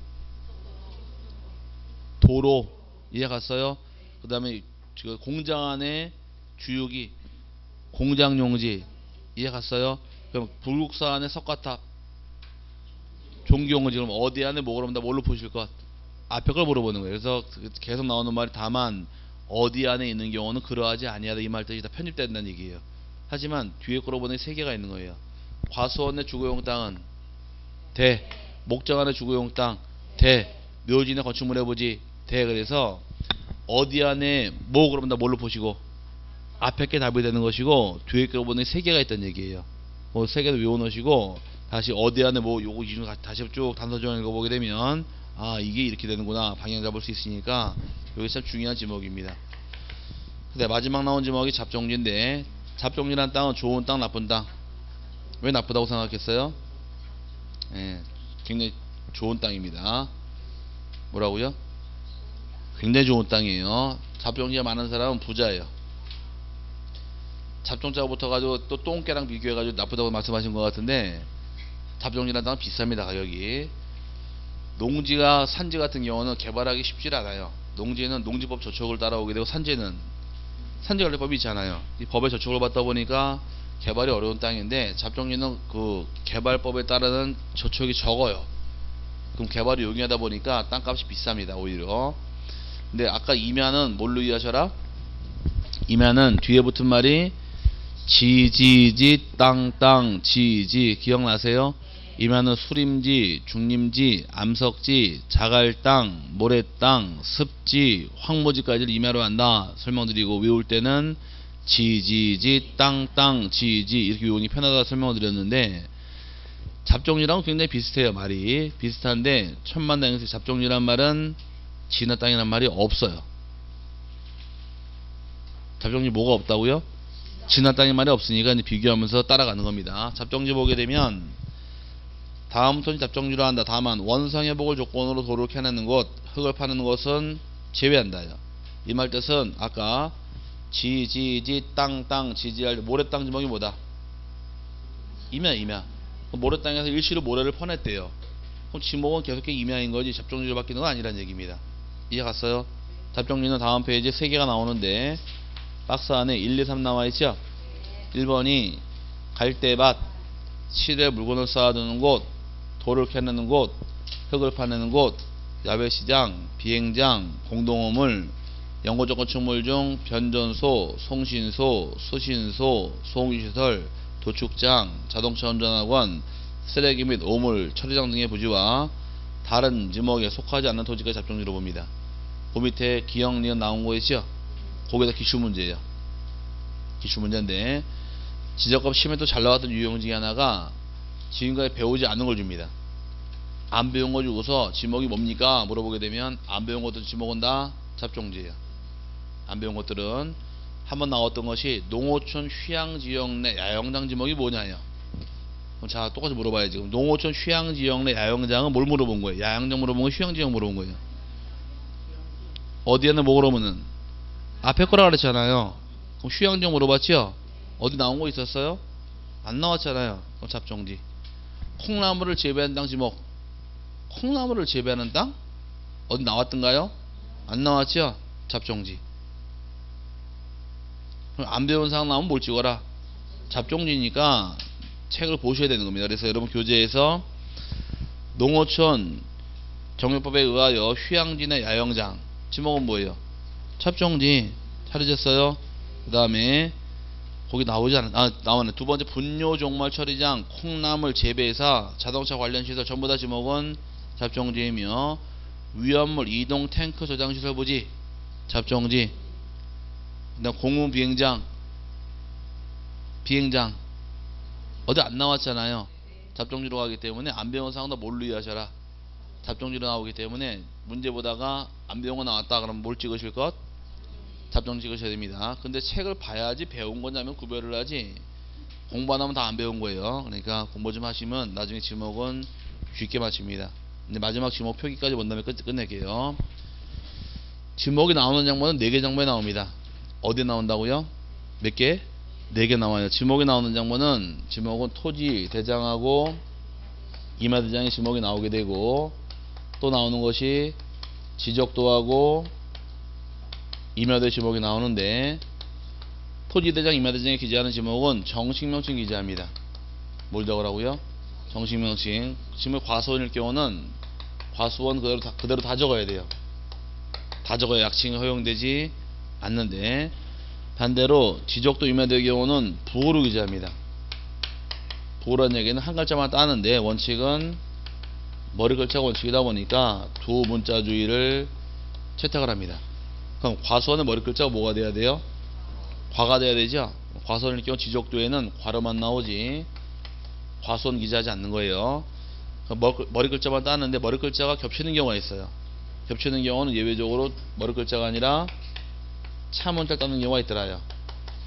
도로 이해 갔어요? 그 다음에 공장 안에 주유기, 공장용지 이해 갔어요? 그럼 불국사 안에 석가탑, 종교용지. 그럼 어디 안에 뭐 그러면 다 뭘로 보실 것? 앞에 걸 물어보는 거예요. 그래서 계속 나오는 말이 다만 어디 안에 있는 경우는 그러하지 아니하다 이 말 뜻이 다 편집된다는 얘기예요. 하지만 뒤에 거로 보니 세 개가 있는 거예요. 과수원의 주거용 땅은 대, 목장 안의 주거용 땅 대, 묘지나 건축물의 부지 대. 그래서 어디 안에 뭐 그러면 다 뭘로 보시고 앞에 게 답이 되는 것이고 뒤에 거로 보니 세 개가 있다는 얘기예요. 뭐 세 개도 외워놓으시고 다시 어디 안에 뭐 요거 기준 다시 쭉 단서조항 읽어보게 되면 아 이게 이렇게 되는구나 방향 잡을 수 있으니까 여기 참 중요한 지목입니다. 근데 마지막 나온 지목이 잡종지인데 잡종이란 땅은 좋은 땅, 나쁜 땅. 왜 나쁘다고 생각했어요? 예, 굉장히 좋은 땅입니다. 뭐라고요? 굉장히 좋은 땅이에요. 잡종지가 많은 사람은 부자예요. 잡종자가 붙어가지고 또 똥개랑 비교해가지고 나쁘다고 말씀하신 것 같은데, 잡종지란 땅은 비쌉니다. 가격이. 농지가 산지 같은 경우는 개발하기 쉽지 않아요. 농지는 농지법 저촉을 따라오게 되고, 산지는 산지관리법이 있잖아요. 이 법의 저촉을 받다 보니까 개발이 어려운 땅인데, 잡종지는 그 개발법에 따르는 저촉이 적어요. 그럼 개발이 용이하다 보니까 땅값이 비쌉니다. 오히려. 근데 아까 임야는 뭘로 이해하셔라? 임야는 뒤에 붙은 말이 지지지 땅땅 지지, 기억나세요? 임야는 수림지, 중림지, 암석지, 자갈땅, 모래땅, 습지, 황무지까지를 임야로 한다 설명드리고, 외울 때는 지지지 땅땅 지지 이렇게 외우니 편하다 설명드렸는데, 잡종지랑 굉장히 비슷해요. 말이 비슷한데, 천만다행에서 잡종지란 말은 지나 땅이란 말이 없어요. 잡종지 뭐가 없다고요? 지나 땅의 말이 없으니까 이제 비교하면서 따라가는 겁니다. 잡종지 보게 되면 다음 손이 잡종지로 한다. 다만 원상회복을 조건으로 도를 캐내는 곳, 흙을 파는 것은 제외한다요. 이 말 뜻은 아까 지지지 땅땅 지지할 때 모래땅 지목이 뭐다? 임야, 임야. 모래땅에서 일시로 모래를 퍼냈대요. 그럼 지목은 계속 임야인 거지 잡종지로 바뀌는 건 아니란 얘기입니다. 이해 갔어요? 잡종지는 다음 페이지에 세 개가 나오는데, 박스 안에 일, 이, 삼 나와있죠? 일 번이 갈대밭, 실에 물건을 쌓아두는 곳, 돌을 캐내는 곳, 흙을 파내는 곳, 야외시장, 비행장, 공동우물, 연고조건 축물 중 변전소, 송신소, 수신소, 송유시설, 도축장, 자동차 운전학원, 쓰레기 및 오물, 처리장 등의 부지와 다른 지목에 속하지 않는 토지가 잡종지로 봅니다. 그 밑에 기억, 니은 나온 거 있죠? 거기다 기출문제예요. 기출문제인데, 지적법 시험에 또 잘 나왔던 유형 중에 하나가 지금까지 배우지 않는 걸 줍니다. 안 배운 거 주고서 지목이 뭡니까? 물어보게 되면 안 배운 것들 지목은 다 잡종지예요. 안 배운 것들은 한번 나왔던 것이 농어촌 휴양지역 내 야영장 지목이 뭐냐요. 그럼 자, 똑같이 물어봐야지. 그럼 농어촌 휴양지역 내 야영장은 뭘 물어본 거예요? 야영장 물어본 거예요? 휴양지역 물어본 거예요? 어디에는 뭐 그러면은 앞에 거라 그랬잖아요. 그럼 휴양지역 물어봤죠? 어디 나온 거 있었어요? 안 나왔잖아요. 그럼 잡종지. 콩나물을 재배하는 땅 지목. 콩나물을 재배하는 땅? 어디 나왔던가요? 안 나왔죠? 잡종지. 그럼 안 배운 사람 나오면 뭘 찍어라? 잡종지니까 책을 보셔야 되는 겁니다. 그래서 여러분 교재에서 농어촌 정육법에 의하여 휴양지나 야영장 지목은 뭐예요? 잡종지. 찾으셨어요? 그 다음에 거기 나오지 않아, 아, 나오네. 두 번째 분뇨 종말 처리장, 콩나물 재배사, 자동차 관련 시설 전부 다 지목은 잡종지이며, 위험물 이동 탱크 저장 시설 부지 잡종지. 그다음 공무 비행장, 비행장 어디 안 나왔잖아요. 잡종지로 가기 때문에 안 배운 사항도 뭘로 이해하셔라? 잡종지로 나오기 때문에 문제 보다가 안 배운 거 나왔다 그러면 뭘 찍으실 것? 잡종 찍으셔야 됩니다. 근데 책을 봐야지 배운 거냐면 구별을 하지, 공부 안 하면 다 안 배운 거예요. 그러니까 공부 좀 하시면 나중에 지목은 쉽게 맞춥니다. 근데 마지막 지목 표기까지 본 다음에 끝, 끝낼게요. 지목이 나오는 장면은 네 개 장면이 나옵니다. 어디 나온다고요? 몇 개? 네 개 나와요. 지목이 나오는 장면은 지목은 토지 대장하고 임야대장의 지목이 나오게 되고, 또 나오는 것이 지적도하고 임야대 지목이 나오는데, 토지대장 임야대장에 기재하는 지목은 정식명칭 기재합니다. 뭘 적으라고요? 정식명칭. 지금 과수원일 경우는 과수원 그대로 다, 그대로 다 적어야 돼요. 다 적어야 약칭이 허용되지 않는데, 반대로 지적도 임야대의 경우는 부호로 기재합니다. 부호라는 얘기는 한 글자만 따는데 원칙은 머리 글자가 원칙이다 보니까 두 문자주의를 채택을 합니다. 그럼 과수원의 머리 글자가 뭐가 돼야 돼요? 과가 돼야 되죠. 과수원일 경우 지적도에는 과로만 나오지 과수원 기재하지 않는 거예요. 머리 글자만 따는데 머리 글자가 겹치는 경우가 있어요. 겹치는 경우는 예외적으로 머리 글자가 아니라 차 문자를 따는 경우가 있더라요.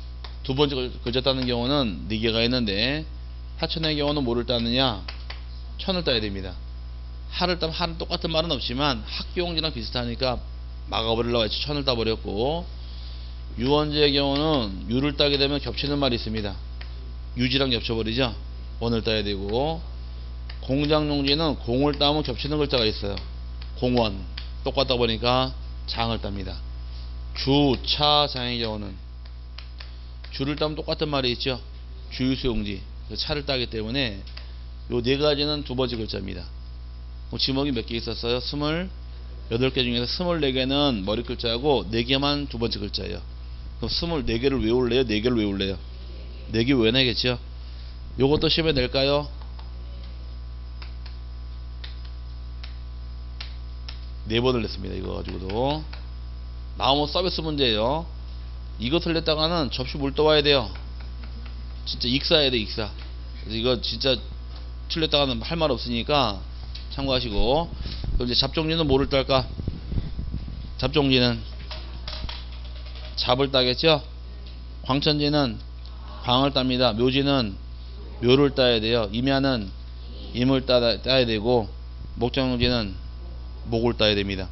두 번째 글- 글자 따는 경우는 네 개가 있는데 하천의 경우는 뭐를 따느냐? 천을 따야 됩니다. 하를 따면 하는 똑같은 말은 없지만 학교용지랑 비슷하니까 막아버리려고 했지 천을 따버렸고, 유원지의 경우는 유를 따게 되면 겹치는 말이 있습니다. 유지랑 겹쳐버리죠. 원을 따야 되고, 공장용지는 공을 따면 겹치는 글자가 있어요. 공원 똑같다 보니까 장을 땁니다. 주, 차, 장의 경우는 주를 따면 똑같은 말이 있죠. 주유소용지, 차를 따기 때문에 요 네 가지는 두 번째 글자입니다. 지목이 몇 개 있었어요? 스물여덟 개 중에서 스물네 개는 머리 글자고 네 개만 두 번째 글자예요. 그럼 스물네 개를 외울래요? 네 개를 외울래요? 네 개 외워내겠죠? 요것도 시험에 낼까요? 네 번을 냈습니다. 이거 가지고도. 나오면 서비스 문제예요. 이거 틀렸다가는 접시 물 떠와야 돼요. 진짜 익사해야 돼, 익사. 그래서 이거 진짜 틀렸다가는 할 말 없으니까 참고하시고. 그럼 이제 잡종지는 뭐를 딸까? 잡종지는 잡을 따겠죠? 광천지는 광을 땁니다. 묘지는 묘를 따야 돼요. 임야는 임을 따, 따야 되고, 목장지는 목을 따야 됩니다.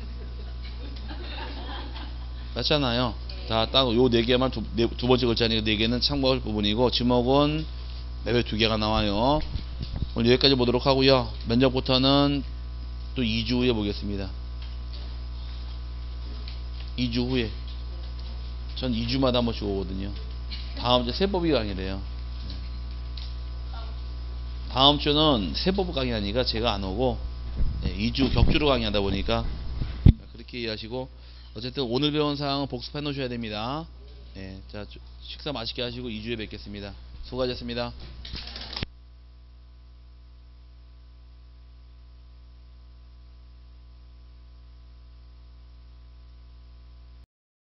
맞잖아요. 다 따고 요 네 개만 두, 네, 두 번째 글자니까 네 개는 참고할 부분이고, 지목은 레벨 두 개가 나와요. 오늘 여기까지 보도록 하고요. 면접부터는 또 이 주 후에 보겠습니다. 이 주 후에. 전 이 주마다 한 번씩 오거든요. 다음 주 세법이 강의래요. 다음 주는 세법 강의하니까 제가 안 오고, 네, 이 주 격주로 강의하다 보니까 그렇게 이해하시고, 어쨌든 오늘 배운 사항은 복습해 놓으셔야 됩니다. 네, 자, 식사 맛있게 하시고 이 주에 뵙겠습니다. 수고하셨습니다.